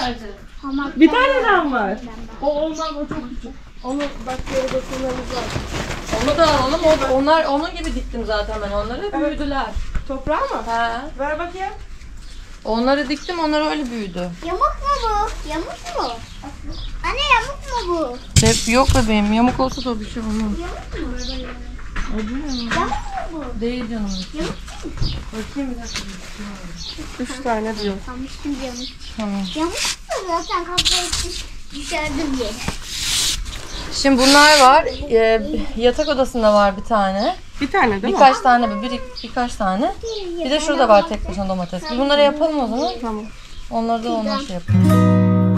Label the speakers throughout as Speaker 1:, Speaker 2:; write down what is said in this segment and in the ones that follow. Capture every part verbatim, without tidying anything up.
Speaker 1: sadece.
Speaker 2: Bir tane daha var. O olmaz, o çok küçük. Onu bak yere dokunmamız lazım.
Speaker 1: Onu da alalım. O, onlar onun gibi diktim zaten ben onları.
Speaker 2: Evet.
Speaker 1: Büyüdüler.
Speaker 2: Toprağı mı?
Speaker 1: He.
Speaker 2: Ver bakayım.
Speaker 1: Onları diktim, onlar öyle büyüdü.
Speaker 3: Yamuk mu bu? Yamuk mu? Anne yamuk mu bu?
Speaker 1: Hep yok bebeğim. Yamuk olsa da bir şey olmaz.
Speaker 3: Yamuk mu? Yamuk mu bu?
Speaker 1: Değil canım.
Speaker 3: Yamuk mu?
Speaker 1: Bakayım bir dakika.
Speaker 2: Üç tane diyor.
Speaker 3: Tamam şimdi yamuk.
Speaker 1: Tamam.
Speaker 3: Yamuk mu zaten kavga etmiş düşerdim diye.
Speaker 1: Şimdi bunlar var. Ee, yatak odasında var bir tane.
Speaker 2: Bir tane değil mi?
Speaker 1: Birkaç tane, bir, bir birkaç tane. Bir de şurada var tek başına domates. Bir bunları yapalım o zaman.
Speaker 2: Tamam.
Speaker 1: Onları da ondan şey yapalım.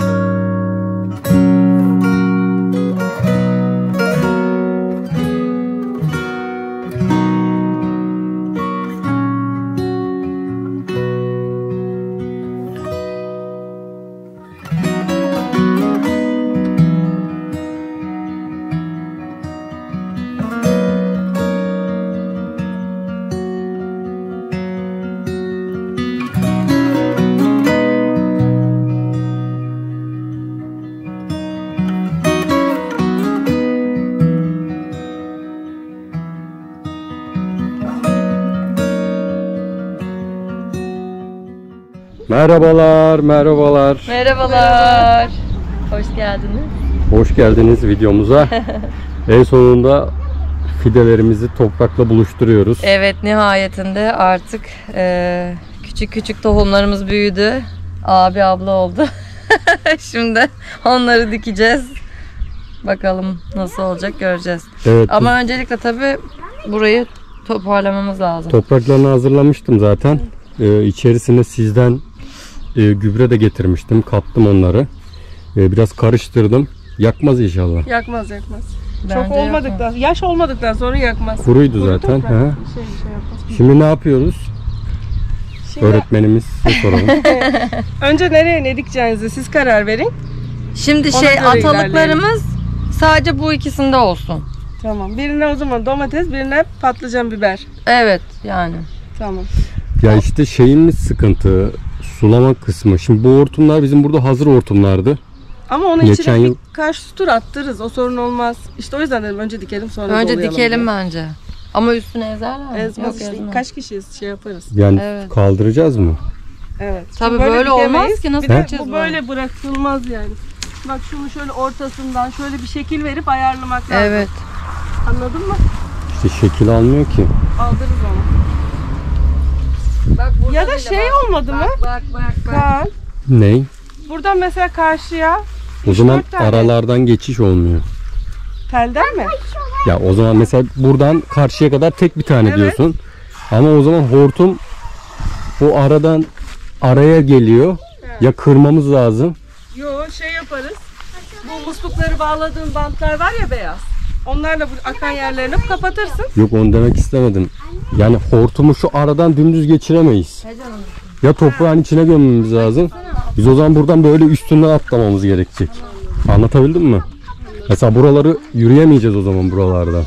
Speaker 4: Merhabalar, merhabalar.
Speaker 1: Merhabalar. Hoş geldiniz.
Speaker 4: Hoş geldiniz videomuza. En sonunda fidelerimizi toprakla buluşturuyoruz.
Speaker 1: Evet, nihayetinde artık e, küçük küçük tohumlarımız büyüdü. Abi abla oldu. Şimdi onları dikeceğiz. Bakalım nasıl olacak göreceğiz.
Speaker 4: Evet.
Speaker 1: Ama öncelikle tabii burayı toparlamamız lazım.
Speaker 4: Topraklarını hazırlamıştım zaten. Ee, içerisine sizden e, gübre de getirmiştim. Kattım onları. Ee, biraz karıştırdım. Yakmaz inşallah.
Speaker 2: Yakmaz yakmaz.
Speaker 1: Bence
Speaker 2: Çok olmadıktan, yaş olmadıktan sonra yakmaz.
Speaker 4: Kuruydu
Speaker 2: Kuru
Speaker 4: zaten.
Speaker 2: toprak.
Speaker 4: Ha.
Speaker 2: Bir şey, bir şey yapmaz.
Speaker 4: Şimdi ne yapıyoruz?
Speaker 2: Şimdi
Speaker 4: Öğretmenimiz size soralım.
Speaker 2: önce nereye ne dikeceğinizi siz karar verin.
Speaker 1: Şimdi
Speaker 2: Ona
Speaker 1: şey
Speaker 2: göre
Speaker 1: atalıklarımız sadece bu ikisinde olsun.
Speaker 2: Tamam. Birine o zaman domates, birine patlıcan biber.
Speaker 1: Evet yani.
Speaker 2: Tamam.
Speaker 4: Ya işte şeyimiz sıkıntı. Sulama kısmı. Şimdi bu hortumlar bizim burada hazır hortumlardı.
Speaker 2: Ama onun
Speaker 4: Geçen
Speaker 2: içine
Speaker 4: yıl-
Speaker 2: birkaç tur attırırız. O sorun olmaz. İşte o yüzden dedim önce dikelim sonra
Speaker 1: Önce
Speaker 2: dolayalım
Speaker 1: dikelim
Speaker 2: diye.
Speaker 1: bence. Ama üstüne ezerler mi?
Speaker 2: Ezmez
Speaker 1: Yok,
Speaker 2: işte.
Speaker 1: ezmez.
Speaker 2: Kaç kişiyiz şey yaparız.
Speaker 4: Yani
Speaker 1: Evet.
Speaker 4: kaldıracağız mı?
Speaker 2: Evet.
Speaker 1: Tabii
Speaker 2: Şimdi
Speaker 1: böyle olmaz
Speaker 2: dikemeyiz.
Speaker 1: ki, nasıl
Speaker 2: Bir de
Speaker 1: dikeceğiz
Speaker 2: bu
Speaker 1: böyle?
Speaker 2: böyle bırakılmaz yani. Bak şunu şöyle ortasından şöyle bir şekil verip ayarlamak lazım.
Speaker 1: Evet.
Speaker 2: Anladın mı?
Speaker 4: İşte şekil almıyor ki.
Speaker 2: Aldırız onu.
Speaker 1: Bak, burada
Speaker 2: Ya da
Speaker 1: bile
Speaker 2: şey
Speaker 1: bak.
Speaker 2: olmadı mı?
Speaker 1: Bak bak bak.
Speaker 2: Kaan.
Speaker 4: Ney?
Speaker 2: Buradan mesela karşıya
Speaker 4: O
Speaker 2: üç
Speaker 4: zaman
Speaker 2: dört tane.
Speaker 4: aralardan geçiş olmuyor.
Speaker 2: Telden mi?
Speaker 4: Ya o zaman mesela buradan karşıya kadar tek bir tane
Speaker 2: Evet.
Speaker 4: diyorsun. Ama o zaman hortum o aradan araya geliyor.
Speaker 2: Evet.
Speaker 4: Ya kırmamız lazım.
Speaker 2: Yo şey yaparız. Bu muslukları bağladığın bantlar var ya beyaz. Onlarla bu akan yerlerini kapatırsın.
Speaker 4: Yok onu demek istemedim. Yani hortumu şu aradan dümdüz geçiremeyiz. Ya toprağın içine gömmemiz lazım. Biz o zaman buradan böyle üstünden atlamamız gerekecek. Anlatabildim mi? Mesela buraları yürüyemeyeceğiz o zaman buralardan.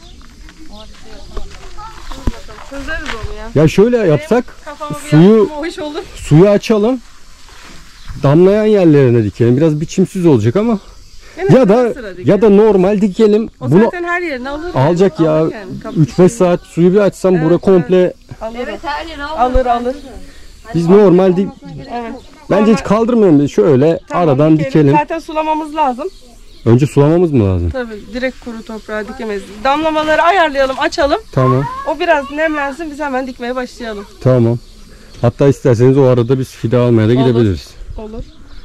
Speaker 2: Çözeriz onu ya.
Speaker 4: Ya şöyle yapsak
Speaker 2: Kafama bir
Speaker 4: suyu
Speaker 2: yaptım, o iş olur.
Speaker 4: suyu açalım. Damlayan yerlerine dikelim. Biraz biçimsiz olacak ama
Speaker 2: Yine
Speaker 4: ya da
Speaker 2: sıra sıra dikelim.
Speaker 4: ya da normal dikelim.
Speaker 2: O
Speaker 4: Bunu
Speaker 2: zaten her yerini alır.
Speaker 4: alacak ya.
Speaker 2: Alır yani. Kapı
Speaker 4: üç beş
Speaker 2: şeyini
Speaker 4: saat suyu bir açsam
Speaker 2: Evet,
Speaker 4: bura komple
Speaker 2: Alır.
Speaker 1: Evet, her yeri al.
Speaker 2: Alır alır.
Speaker 4: biz normal dik
Speaker 2: Evet.
Speaker 4: bence hiç kaldırmayalım biz şöyle
Speaker 2: Tamam,
Speaker 4: aradan dikelim.
Speaker 2: Zaten sulamamız lazım.
Speaker 4: Önce sulamamız mı lazım?
Speaker 2: Tabii direkt kuru toprağa dikemeyiz. Damlamaları ayarlayalım, açalım.
Speaker 4: Tamam.
Speaker 2: O biraz nemlensin, biz hemen dikmeye başlayalım.
Speaker 4: Tamam. Hatta isterseniz o arada biz fide almaya da
Speaker 2: Olur.
Speaker 4: gidebiliriz.
Speaker 2: Olur.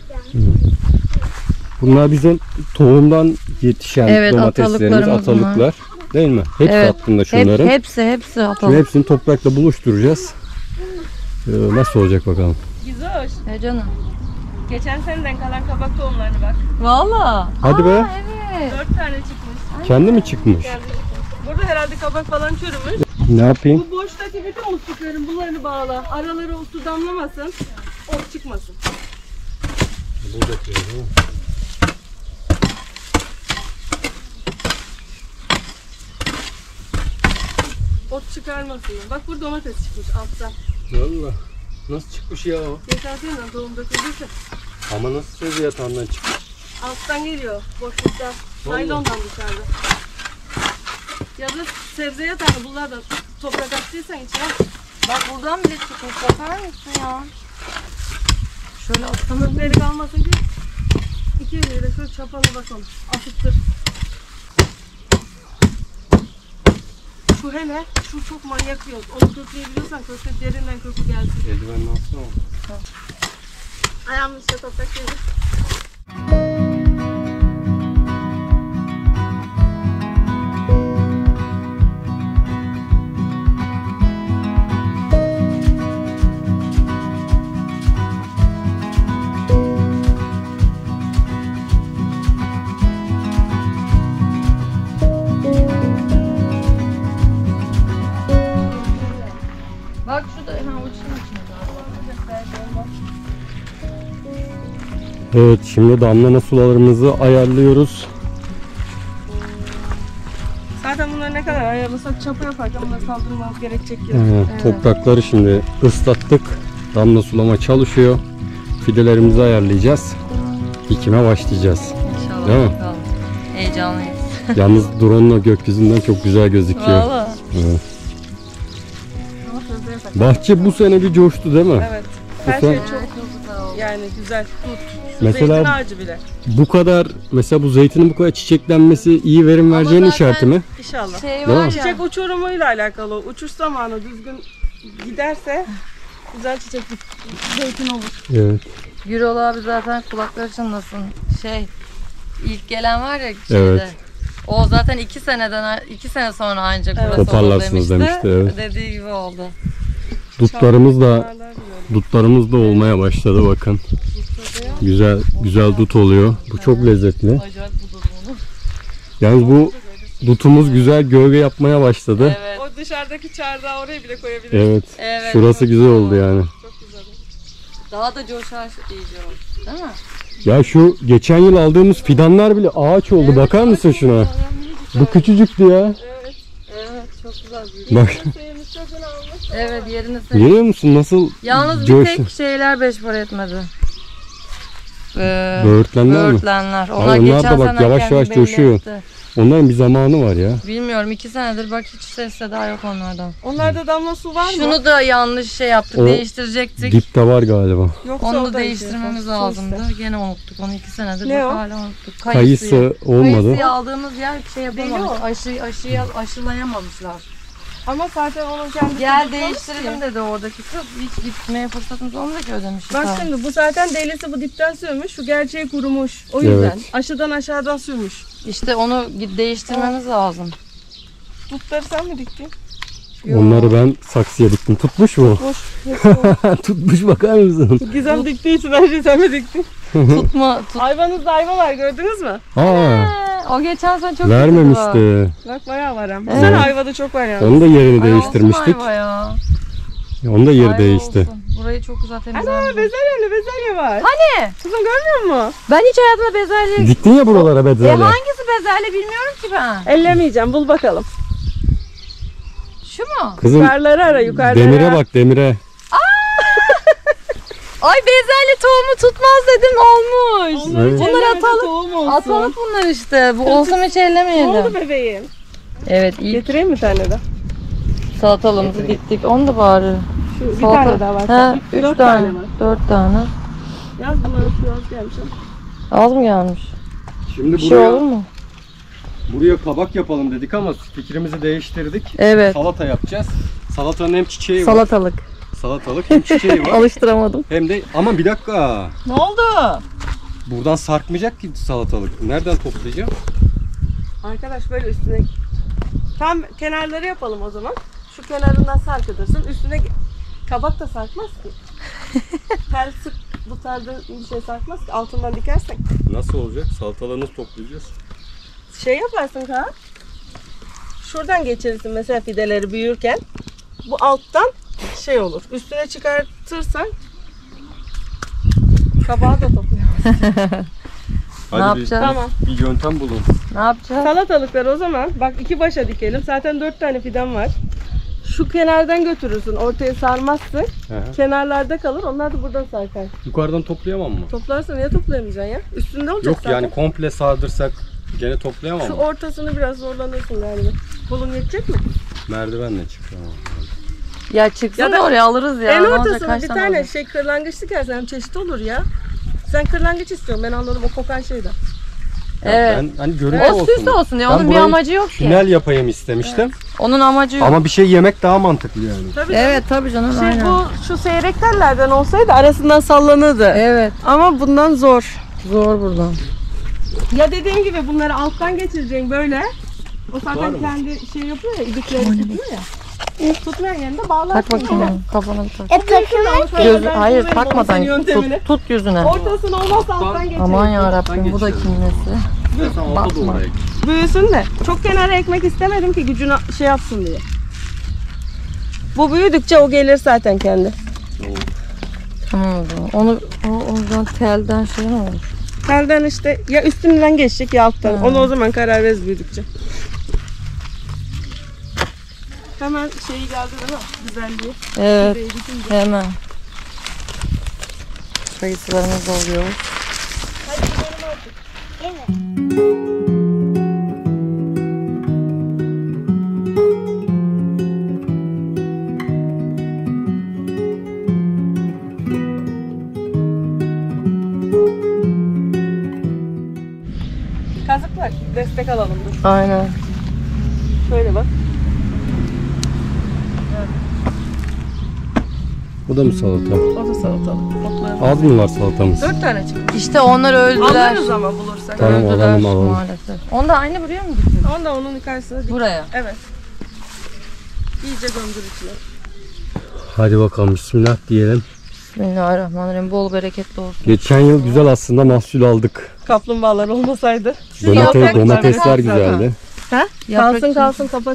Speaker 4: Bunlar bizim tohumdan yetişen
Speaker 1: Evet,
Speaker 4: domateslerimiz,
Speaker 1: atalıklarımız
Speaker 4: atalıklar. Değil mi? Hepsi
Speaker 1: Evet.
Speaker 4: aslında
Speaker 1: Hep,
Speaker 4: şunların.
Speaker 1: hepsi hepsi
Speaker 4: Şimdi
Speaker 1: atalım.
Speaker 4: hepsini toprakla buluşturacağız. Ee, nasıl olacak bakalım.
Speaker 2: Güzel.
Speaker 1: Ne canım?
Speaker 2: Geçen seneden kalan kabak tohumlarını bak.
Speaker 1: Valla.
Speaker 4: Hadi be.
Speaker 1: Evet.
Speaker 2: Dört tane çıkmış.
Speaker 4: Kendi mi çıkmış?
Speaker 2: Geldi. Burada herhalde kabak falan çürümüş.
Speaker 4: Ne yapayım?
Speaker 2: Bu boştaki bütün muslukların bunlarını bağla. Araları o su damlamasın. Ot çıkmasın. Ot çıkarmasın. Bak burada domates çıkmış altta.
Speaker 4: Valla. Nasıl çıkmış ya o?
Speaker 2: Geçen seneden tohum döküldüyse.
Speaker 4: Ama nasıl sebze yatağından çıkıyor?
Speaker 2: Alttan geliyor. Boşluktan. Naylondan dışarıda. Ya da sebze yatağını bunlar da toprak attıysan içine.
Speaker 1: Bak buradan bile çıkmış. Bakar mısın ya? Şöyle atalım.
Speaker 2: Kökleri kalmasın ki. İki eliyle şöyle çapalı bakalım. Atıktır. Şu hele, şu çok manyak yiyor. Onu kökleyebiliyorsan kökle derinden kökü gelsin.
Speaker 4: Eldivenle atsana.
Speaker 2: Ayağımın üstüne toprak gelir.
Speaker 1: Bak şurada hemen uçun içine galiba.
Speaker 4: Evet, şimdi damlama sularımızı ayarlıyoruz.
Speaker 2: Zaten bunları ne kadar ayarlasak çapa yaparken bunları kaldırmamız gerekecek ya.
Speaker 4: Evet, toprakları şimdi ıslattık. Damla sulama çalışıyor. Fidelerimizi ayarlayacağız. Dikime başlayacağız.
Speaker 1: İnşallah
Speaker 4: Değil mi?
Speaker 1: bakalım. Heyecanlıyız.
Speaker 4: Yalnız drone'la gökyüzünden çok güzel gözüküyor.
Speaker 1: Valla.
Speaker 4: Evet.
Speaker 2: Ama sözde yasak.
Speaker 4: Bahçe bu sene bir coştu değil mi?
Speaker 2: Evet. Her
Speaker 4: Bu
Speaker 2: şey
Speaker 4: sen-
Speaker 2: çok yani güzel. Tut. Şu
Speaker 4: Mesela-
Speaker 2: zeytin ağacı bile.
Speaker 4: Bu kadar, mesela bu zeytinin bu kadar çiçeklenmesi iyi verim vereceğinin
Speaker 1: zaten-
Speaker 4: işareti mi?
Speaker 2: İnşallah.
Speaker 1: Şey
Speaker 4: Değil
Speaker 1: var
Speaker 4: mi?
Speaker 1: ya.
Speaker 2: Çiçek uçurumuyla alakalı. o. Uçuş zamanı düzgün giderse güzel çiçekli zeytin olur.
Speaker 4: Evet.
Speaker 1: Gürol abi zaten kulakları çınlasın. Şey, ilk gelen var ya şeyde.
Speaker 4: Evet.
Speaker 1: O zaten iki seneden iki sene sonra ancak
Speaker 2: Evet.
Speaker 1: burası olur
Speaker 4: Toparlarsınız
Speaker 1: demişti.
Speaker 4: demişti, evet.
Speaker 1: Dediği gibi oldu.
Speaker 4: Dutlarımız da
Speaker 2: Çağlarlar biliyorum.
Speaker 4: dutlarımız da olmaya başladı bakın. Güzel güzel dut oluyor. Bu çok lezzetli.
Speaker 1: Acayip bu durumunu.
Speaker 4: Yalnız bu dutumuz güzel gölge yapmaya başladı.
Speaker 1: Evet.
Speaker 2: O dışarıdaki çardağı oraya bile koyabiliriz.
Speaker 4: Evet.
Speaker 1: Evet.
Speaker 4: Şurası güzel oldu yani.
Speaker 2: Çok güzel.
Speaker 1: Daha da coşar iyice oldu. Değil mi?
Speaker 4: Ya şu geçen yıl aldığımız fidanlar bile ağaç oldu. Bakar mısın şuna? Bu küçücüktü ya.
Speaker 2: Evet.
Speaker 1: Evet, çok güzel büyüdü.
Speaker 4: Bak,
Speaker 2: Suyumuz çok almış.
Speaker 1: Evet, yerini seviyorum.
Speaker 4: görüyor musun nasıl
Speaker 1: Yalnız bir
Speaker 4: coştu?
Speaker 1: tek şeyler beş para etmedi. Ee,
Speaker 4: Böğürtlenler mi?
Speaker 1: böğürtlenler. Onlar,
Speaker 4: onlar da
Speaker 1: geçen
Speaker 4: bak
Speaker 1: sene
Speaker 4: yavaş
Speaker 1: kendini
Speaker 4: yavaş
Speaker 1: belli
Speaker 4: coşuyor.
Speaker 1: etti.
Speaker 4: Onların bir zamanı var ya.
Speaker 1: Bilmiyorum, iki senedir bak hiç ses seda yok onlardan.
Speaker 2: Onlarda damla su var mı?
Speaker 1: Şunu da yanlış şey yaptık,
Speaker 4: O
Speaker 1: değiştirecektik.
Speaker 4: Dipte var galiba.
Speaker 2: Yoksa
Speaker 1: Onu
Speaker 2: o
Speaker 1: da
Speaker 2: da
Speaker 1: değiştirmemiz
Speaker 2: işte.
Speaker 1: lazımdı. Gene unuttuk. Onu iki senedir
Speaker 2: Ne
Speaker 1: bak
Speaker 2: o?
Speaker 1: hala unuttuk.
Speaker 4: Kayısı olmadı.
Speaker 1: Kayısıyı aldığımız yer şey yapamamış.
Speaker 2: Deli o.
Speaker 1: Aşı, aşıya, aşılayamamışlar.
Speaker 2: Ama zaten onun kendisi
Speaker 1: Gel
Speaker 2: tutmamış
Speaker 1: değiştirelim
Speaker 2: ki.
Speaker 1: dedi oradaki kız. Hiç gitmeye fırsatımız olmadı ki ödemişiz.
Speaker 2: Bak
Speaker 1: Ha.
Speaker 2: şimdi bu zaten delisi bu dipten sürmüş. Şu gerçeği kurumuş. O yüzden.
Speaker 4: Evet.
Speaker 2: Aşıdan aşağıdan sürmüş.
Speaker 1: İşte onu git- değiştirmemiz lazım.
Speaker 2: Dutları sen mi diktin?
Speaker 4: Onları ben saksıya diktim. Tutmuş mu?
Speaker 2: Boş. Hepsi olmuş.
Speaker 4: Tutmuş, bakar mısın?
Speaker 2: Gizem diktiği için her şeyi sen mi diktin?
Speaker 1: Tutma. Tut.
Speaker 2: Hayvanınızda ayva var gördünüz mü?
Speaker 4: Aa,
Speaker 1: O geçen sene çok
Speaker 4: vermemişti.
Speaker 2: Bak bayağı var hem.
Speaker 1: Evet.
Speaker 2: Güzel ayvada çok var yani.
Speaker 4: Onun da yerini
Speaker 1: Ay,
Speaker 4: değiştirmiştik.
Speaker 1: olsun ayva ya.
Speaker 4: Onun da yeri
Speaker 1: Ayva
Speaker 4: değişti.
Speaker 1: olsun. Burayı çok güzel
Speaker 2: Ana
Speaker 1: temizlemiş.
Speaker 2: bezelyeli bezelye var.
Speaker 1: Hani?
Speaker 2: Kızım görmüyor musun?
Speaker 1: Ben hiç hayatımda bezelye...
Speaker 4: Diktin ya buralara
Speaker 1: E
Speaker 4: bezelye.
Speaker 1: hangisi bezelye bilmiyorum ki ben.
Speaker 2: Ellemeyeceğim bul bakalım.
Speaker 1: Şu mu?
Speaker 4: Kızım
Speaker 2: Yukarıları ara yukarıları.
Speaker 4: demire bak, demire.
Speaker 1: Ay bezelye tohumu tutmaz dedim olmuş.
Speaker 2: Onları
Speaker 4: Evet.
Speaker 1: Bunları
Speaker 2: cennet
Speaker 1: atalım.
Speaker 2: tohum olsun.
Speaker 1: Atalım bunlar işte. Bu olsam hiç
Speaker 2: Ne
Speaker 1: ellemeyelim.
Speaker 2: oldu bebeğim?
Speaker 1: Evet ilk
Speaker 2: Getireyim mi bir tane de?
Speaker 1: salatalığımızı diktik. Onu da bari.
Speaker 2: Şu, bir
Speaker 1: Salata.
Speaker 2: tane daha var.
Speaker 1: He, üç
Speaker 2: Dört
Speaker 1: tane.
Speaker 2: tane var.
Speaker 1: Dört tane.
Speaker 2: Yaz bunları şu az gelmiş ama.
Speaker 1: Az mı gelmiş?
Speaker 4: Şimdi
Speaker 1: Bir şey olur mu?
Speaker 4: buraya kabak yapalım dedik ama fikrimizi değiştirdik.
Speaker 1: Evet.
Speaker 4: Salata yapacağız. Salatanın hem çiçeği var.
Speaker 1: Salatalık.
Speaker 4: Salatalık hem çiçeği var.
Speaker 1: Alıştıramadım.
Speaker 4: Hem de ama bir dakika.
Speaker 2: Ne oldu?
Speaker 4: Buradan sarkmayacak ki salatalık. Nereden toplayacağım?
Speaker 2: Arkadaş böyle üstüne tam kenarları yapalım o zaman. Şu kenarından sarkıtırsın. Üstüne kabak da sarkmaz ki. Tel sık bu tarzda bir şey sarkmaz ki. Altından dikersek.
Speaker 4: Nasıl olacak? Salatalığı nasıl toplayacağız?
Speaker 2: Şey yaparsın Kaan. Şuradan geçirirsin mesela fideleri büyürken. Bu alttan şey olur. Üstüne çıkartırsan kabağı da toplayamazsın.
Speaker 4: Hadi
Speaker 1: Ne
Speaker 4: bir-
Speaker 1: yapacağız?
Speaker 2: Tamam.
Speaker 4: Bir yöntem bulun.
Speaker 1: Ne yapacağız?
Speaker 2: Salatalıkları o zaman bak iki başa dikelim. Zaten dört tane fidan var. Şu kenardan götürürsün. Ortaya sarmazsın.
Speaker 4: Hı.
Speaker 2: Kenarlarda kalır. Onlar da buradan sarkar.
Speaker 4: Yukarıdan toplayamam mı?
Speaker 2: Toplarsan ya toplayamayacaksın ya. Üstünde olacak
Speaker 4: Yok
Speaker 2: zaten.
Speaker 4: yani komple sardırsak gene toplayamam
Speaker 2: Şu
Speaker 4: mı?
Speaker 2: ortasını biraz zorlanırsın galiba. Kolun yetecek mi?
Speaker 4: Merdivenle çıkıyor.
Speaker 1: Ya çıksın
Speaker 2: Ya
Speaker 1: da
Speaker 2: da
Speaker 1: oraya alırız ya.
Speaker 2: en
Speaker 1: Ne olacak,
Speaker 2: ortasına
Speaker 1: kaç
Speaker 2: bir
Speaker 1: tane
Speaker 2: tane
Speaker 1: alacak?
Speaker 2: şey kırlangıç dikersen hem çeşit olur ya. Sen kırlangıç istiyorsun, ben anladım, o kokan şeyden.
Speaker 1: Evet.
Speaker 4: Ben hani görüntü
Speaker 1: O
Speaker 4: olsun.
Speaker 1: süs olsun ya.
Speaker 4: Ben
Speaker 1: Onun bir
Speaker 4: burayı
Speaker 1: amacı yok ki.
Speaker 4: Tünel yapayım istemiştim.
Speaker 1: Onun amacı yok.
Speaker 4: Ama bir şey yemek daha mantıklı yani.
Speaker 2: Tabii
Speaker 1: Evet tabii canım.
Speaker 2: Şey,
Speaker 1: aynen.
Speaker 2: bu şu seyrek tellerden olsaydı arasından sallanırdı.
Speaker 1: Evet.
Speaker 2: Ama bundan zor.
Speaker 1: Zor buradan.
Speaker 2: Ya dediğim gibi bunları alttan geçireceksin böyle. O
Speaker 4: Var
Speaker 2: zaten
Speaker 4: mı?
Speaker 2: kendi şey yapıyor ya, idikleri tutuyor ya. Tutmayan yerinde bağlarsın.
Speaker 1: Tak bakayım. Kafana bir tak.
Speaker 3: E takımı
Speaker 1: Göz, hayır takmadan
Speaker 2: yöntemini.
Speaker 1: tut, tut yüzüne.
Speaker 2: Ortasını olmazsa alttan geçirir.
Speaker 1: Aman ya Rabbim bu da kim nesi? Bakma.
Speaker 2: Büyüsün de. Çok kenara ekmek istemedim ki gücünü şey yapsın diye. Bu büyüdükçe o gelir zaten kendi.
Speaker 1: Tamam o zaman. Onu o, o zaman telden şey mi olur?
Speaker 2: Telden işte ya üstünden geçecek ya alttan.
Speaker 1: Hmm.
Speaker 2: Onu o zaman karar veririz büyüdükçe. Hemen şeyi geldi değil mi? Güzelliği.
Speaker 1: Evet.
Speaker 2: Şurayı bitince.
Speaker 1: Hemen. Kayısılarımız oluyor.
Speaker 2: Hadi gidelim artık.
Speaker 3: Evet.
Speaker 2: Kazıklar. Destek alalım dur.
Speaker 1: Aynen.
Speaker 2: Şöyle bak.
Speaker 4: Bu da mı salata?
Speaker 2: O da salatalık. Otlarımız.
Speaker 4: Az mı var salatamız?
Speaker 2: Dört tane çıktı.
Speaker 1: İşte onlar öldüler.
Speaker 2: Alırız ama bulursak.
Speaker 4: Tamam,
Speaker 1: Öldüler
Speaker 4: alalım, alalım.
Speaker 1: maalesef. Onu da aynı buraya mı getirdin?
Speaker 2: Onu da onun karşısına dik.
Speaker 1: Buraya.
Speaker 2: Evet. İyice gömdür içine.
Speaker 4: Hadi bakalım bismillah diyelim.
Speaker 1: Bismillahirrahmanirrahim. Bol bereketli olsun.
Speaker 4: Geçen yıl güzel aslında mahsul aldık.
Speaker 2: Kaplumbağalar olmasaydı.
Speaker 4: Donate,
Speaker 1: yaprakları
Speaker 4: domatesler
Speaker 1: kalsın.
Speaker 4: güzeldi.
Speaker 2: Ha?
Speaker 1: Yaprak
Speaker 2: Kalsın
Speaker 1: için.
Speaker 2: kalsın kapat.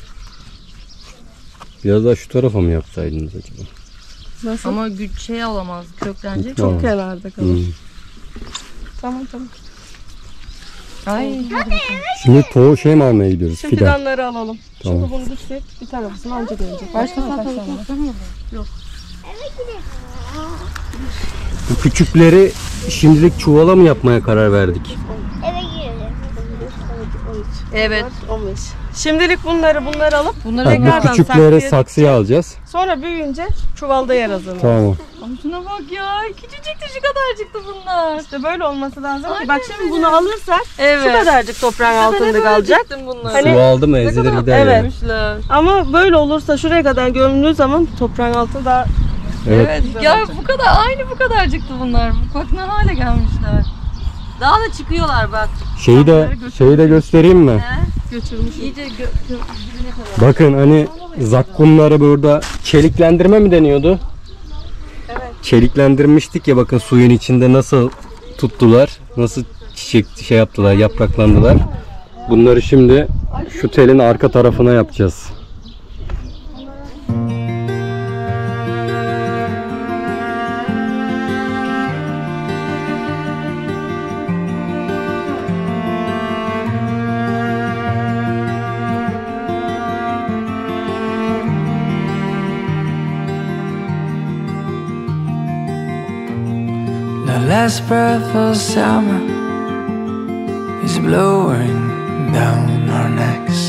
Speaker 4: Biraz daha şu tarafa mı yapsaydınız acaba?
Speaker 2: Nasıl?
Speaker 1: Ama güç şey alamaz. Köklenecek.
Speaker 4: Tamam.
Speaker 2: Çok kenarda kalır.
Speaker 4: Hmm.
Speaker 2: Tamam tamam.
Speaker 1: Ay.
Speaker 4: Şimdi to şey mi almaya gidiyoruz?
Speaker 2: Şimdi
Speaker 4: Fidan.
Speaker 2: fidanları alalım.
Speaker 4: Tamam.
Speaker 2: Şimdi bunu düşsek bir tarafısını anca gelecek.
Speaker 1: Başka
Speaker 2: Baksana kaç
Speaker 1: salatalık
Speaker 2: tane var.
Speaker 1: olsa mı?
Speaker 4: Bu küçükleri şimdilik çuvala mı yapmaya karar verdik?
Speaker 3: Eve girelim.
Speaker 1: Evet.
Speaker 2: on beş. Şimdilik bunları bunları alıp
Speaker 1: Bunları
Speaker 4: Ha,
Speaker 2: Tekrardan
Speaker 4: bu küçükleri
Speaker 2: saksıya
Speaker 4: saksıya alacağız.
Speaker 2: sonra büyüyünce çuvalda yer hazırlayalım.
Speaker 4: Tamam.
Speaker 1: Ama şuna bak ya. Küçücüktü şu kadar çıktı bunlar.
Speaker 2: İşte böyle olması lazım ki.
Speaker 1: Aynen
Speaker 2: Bak şimdi
Speaker 1: öyle.
Speaker 2: bunu alırsak
Speaker 1: Evet.
Speaker 2: şu kadarcık toprağın altında kalacak.
Speaker 1: Bunlar.
Speaker 2: Hani-
Speaker 4: Su aldı mı ezilir gider
Speaker 2: Evet.
Speaker 4: yani.
Speaker 1: Demişler.
Speaker 2: Ama böyle olursa şuraya kadar gömüldüğü zaman toprağın altı daha
Speaker 4: Evet.
Speaker 1: Evet. Ya bu kadar aynı bu kadar çıktı bunlar. Bak ne hale gelmişler. Daha da çıkıyorlar bak.
Speaker 4: Şeyi de şeyi de göstereyim mi?
Speaker 1: He?
Speaker 2: götürmüş.
Speaker 1: İyice gö- gö- dibine kadar.
Speaker 4: Bakın hani zakkumları burada çeliklendirme mi deniyordu?
Speaker 2: Evet.
Speaker 4: Çeliklendirmiştik ya, bakın suyun içinde nasıl tuttular. Nasıl çiçek şey yaptılar, yapraklandılar. Bunları şimdi şu telin arka tarafına yapacağız.
Speaker 5: The last breath of summer is blowing down our necks,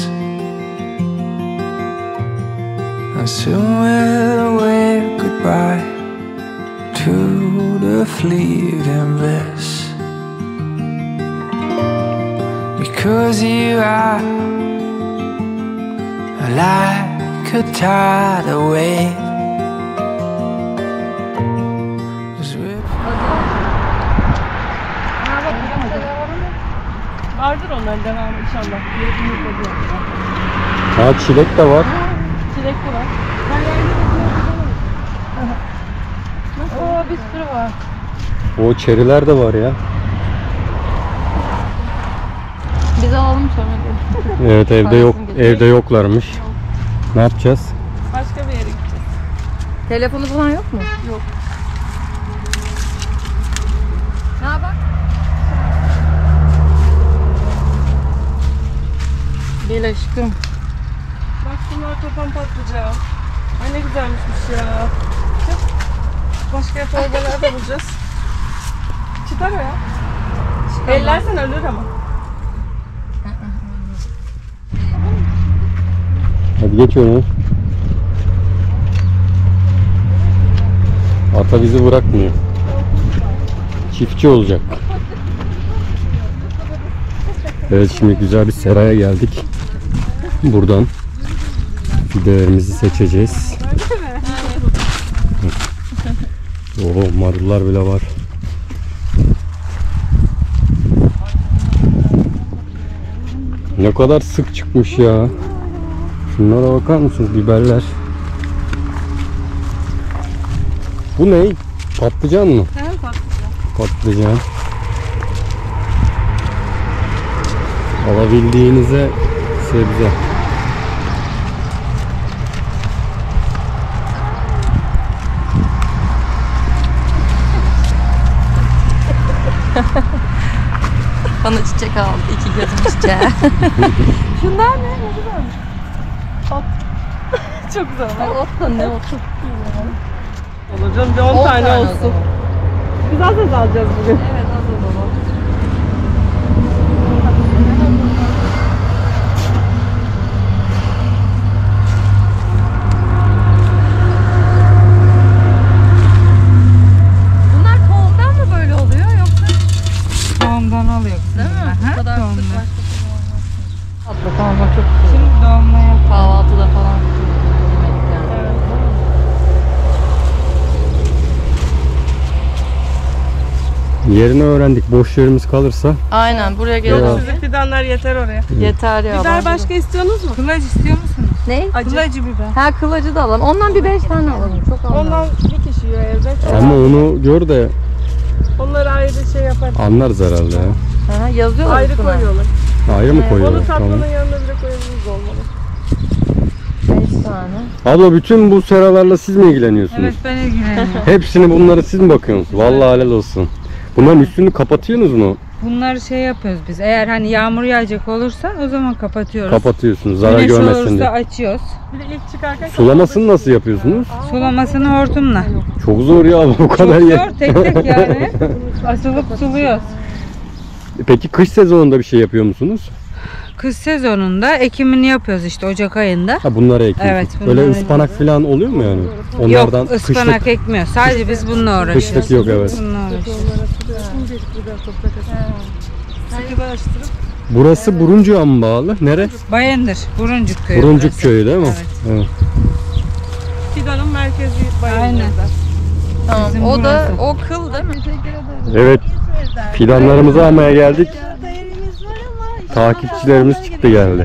Speaker 5: and soon we'll wave goodbye to the fleeting bliss. Because you are like a tidal wave.
Speaker 2: Vardır onların devamı inşallah.
Speaker 4: Ha, çilek de var.
Speaker 2: Çilek de var.
Speaker 1: Oo bir sürü var.
Speaker 4: O çeriler de var ya.
Speaker 1: Biz alalım sonra.
Speaker 4: Evet, evde yok,
Speaker 1: Parasını getir.
Speaker 4: evde yoklarmış. Ne yapacağız?
Speaker 2: Başka bir yere gideceğiz.
Speaker 1: Telefonu falan yok mu?
Speaker 2: Yok.
Speaker 1: Ne bak? Gel aşkım.
Speaker 2: Bak bunlar yapan patlıcan. Ay ne güzelmişmiş ya. Çık. Başka torbalar da bulacağız. Çıkar o ya. Ellersen ölür ama.
Speaker 4: Hadi geç onu. Ata bizi bırakmıyor. Çiftçi olacak. Evet, şimdi güzel bir seraya geldik. Buradan fidelerimizi seçeceğiz. Oo, marullar bile var. Ne kadar sık çıkmış ya. Şunlara bakar mısınız? Biberler. Bu ne? Patlıcan mı?
Speaker 2: Hem patlıcan.
Speaker 4: Patlıcan. Alabildiğinize sebze.
Speaker 1: Bana çiçek aldı. İki gözüm çiçeği.
Speaker 2: Şunlar ne? Ne güzelmiş. Ot. Çok güzel.
Speaker 1: Ot da ne otu?
Speaker 2: Olur canım, bir on tane olsun. Biz az az alacağız bugün.
Speaker 1: Evet, az az olur. Bunlar tohumdan mı böyle oluyor yoksa?
Speaker 6: Tohumdan alıyor.
Speaker 1: Değil mi?
Speaker 6: Aha,
Speaker 1: Bu kadar
Speaker 6: tohumdan.
Speaker 1: sık başka türlü olmaz. Tatlı tamam, çok güzel.
Speaker 6: Şimdi doğumlaya
Speaker 1: Kahvaltıda falan yemek yani.
Speaker 4: Yerini öğrendik. Boş yerimiz kalırsa
Speaker 1: Aynen, buraya
Speaker 2: Yok,
Speaker 1: gelelim.
Speaker 2: sizin fidanlar yeter oraya.
Speaker 1: Yeter ya.
Speaker 2: Biber
Speaker 1: bence de.
Speaker 2: başka istiyorsunuz mu?
Speaker 6: kılaç istiyor musunuz?
Speaker 1: Ne?
Speaker 2: Acı.
Speaker 6: Kılacı biber.
Speaker 1: Ha, kılacı da alalım. Ondan bir beş tane alalım. Çok alalım.
Speaker 2: Ondan bir kişi yiyor evde. Çok
Speaker 4: ama onu gör de
Speaker 2: Onları ayrı şey yapar.
Speaker 4: anlarız herhalde ya.
Speaker 1: Ha, yazıyorlar
Speaker 2: Ayrı
Speaker 1: üstüne.
Speaker 2: koyuyorlar.
Speaker 4: Ayrı mı
Speaker 1: Evet,
Speaker 4: koyuyorlar?
Speaker 2: Onu tatlının
Speaker 4: Tamam.
Speaker 2: yanına bile koyabiliriz olmalı.
Speaker 1: beş tane.
Speaker 4: Abla, bütün bu seralarla siz mi ilgileniyorsunuz?
Speaker 6: Evet, ben ilgileniyorum.
Speaker 4: Hepsini bunları siz mi bakıyorsunuz? Vallahi helal olsun. Bunların üstünü kapatıyorsunuz mu?
Speaker 6: Bunları şey yapıyoruz biz. Eğer hani yağmur yağacak olursa o zaman kapatıyoruz.
Speaker 4: Kapatıyorsunuz. Zarar
Speaker 6: Güneş
Speaker 4: görmesin
Speaker 6: olursa
Speaker 4: diye.
Speaker 6: açıyoruz.
Speaker 2: Bir de ilk çıkarken
Speaker 4: Sulamasını nasıl yapıyorsunuz?
Speaker 6: Sulamasını hortumla.
Speaker 4: Çok zor ya bu
Speaker 6: Çok
Speaker 4: kadar yer.
Speaker 6: zor, tek tek yani. Asılıp suluyoruz.
Speaker 4: Peki kış sezonunda bir şey yapıyor musunuz?
Speaker 6: Kış sezonunda ekimini yapıyoruz işte Ocak ayında.
Speaker 4: Ha, bunları ekiyorsunuz.
Speaker 6: Evet,
Speaker 4: Öyle
Speaker 6: bunları
Speaker 4: ıspanak falan oluyor mu yani? Onlardan
Speaker 6: Yok, ıspanak
Speaker 4: kışlık,
Speaker 6: ekmiyor. Sadece biz bununla uğraşıyoruz.
Speaker 4: kışlık yok, evet.
Speaker 6: Bununla uğraşıyoruz.
Speaker 2: sıkı açtırıp
Speaker 4: Burası Buruncu'ya mı bağlı? Nere?
Speaker 6: Bayındır, Buruncuk köyü.
Speaker 4: Buruncuk
Speaker 6: burası.
Speaker 4: köyü değil mi?
Speaker 6: Evet.
Speaker 4: Evet.
Speaker 2: fidanın merkezi
Speaker 6: Aynen.
Speaker 2: bayılırlar.
Speaker 1: Tamam.
Speaker 6: Bizim
Speaker 1: O da
Speaker 6: burası.
Speaker 1: o kıl değil mi?
Speaker 4: Evet. Fidanlarımızı almaya geldik. Takipçilerimiz çıktı geldi.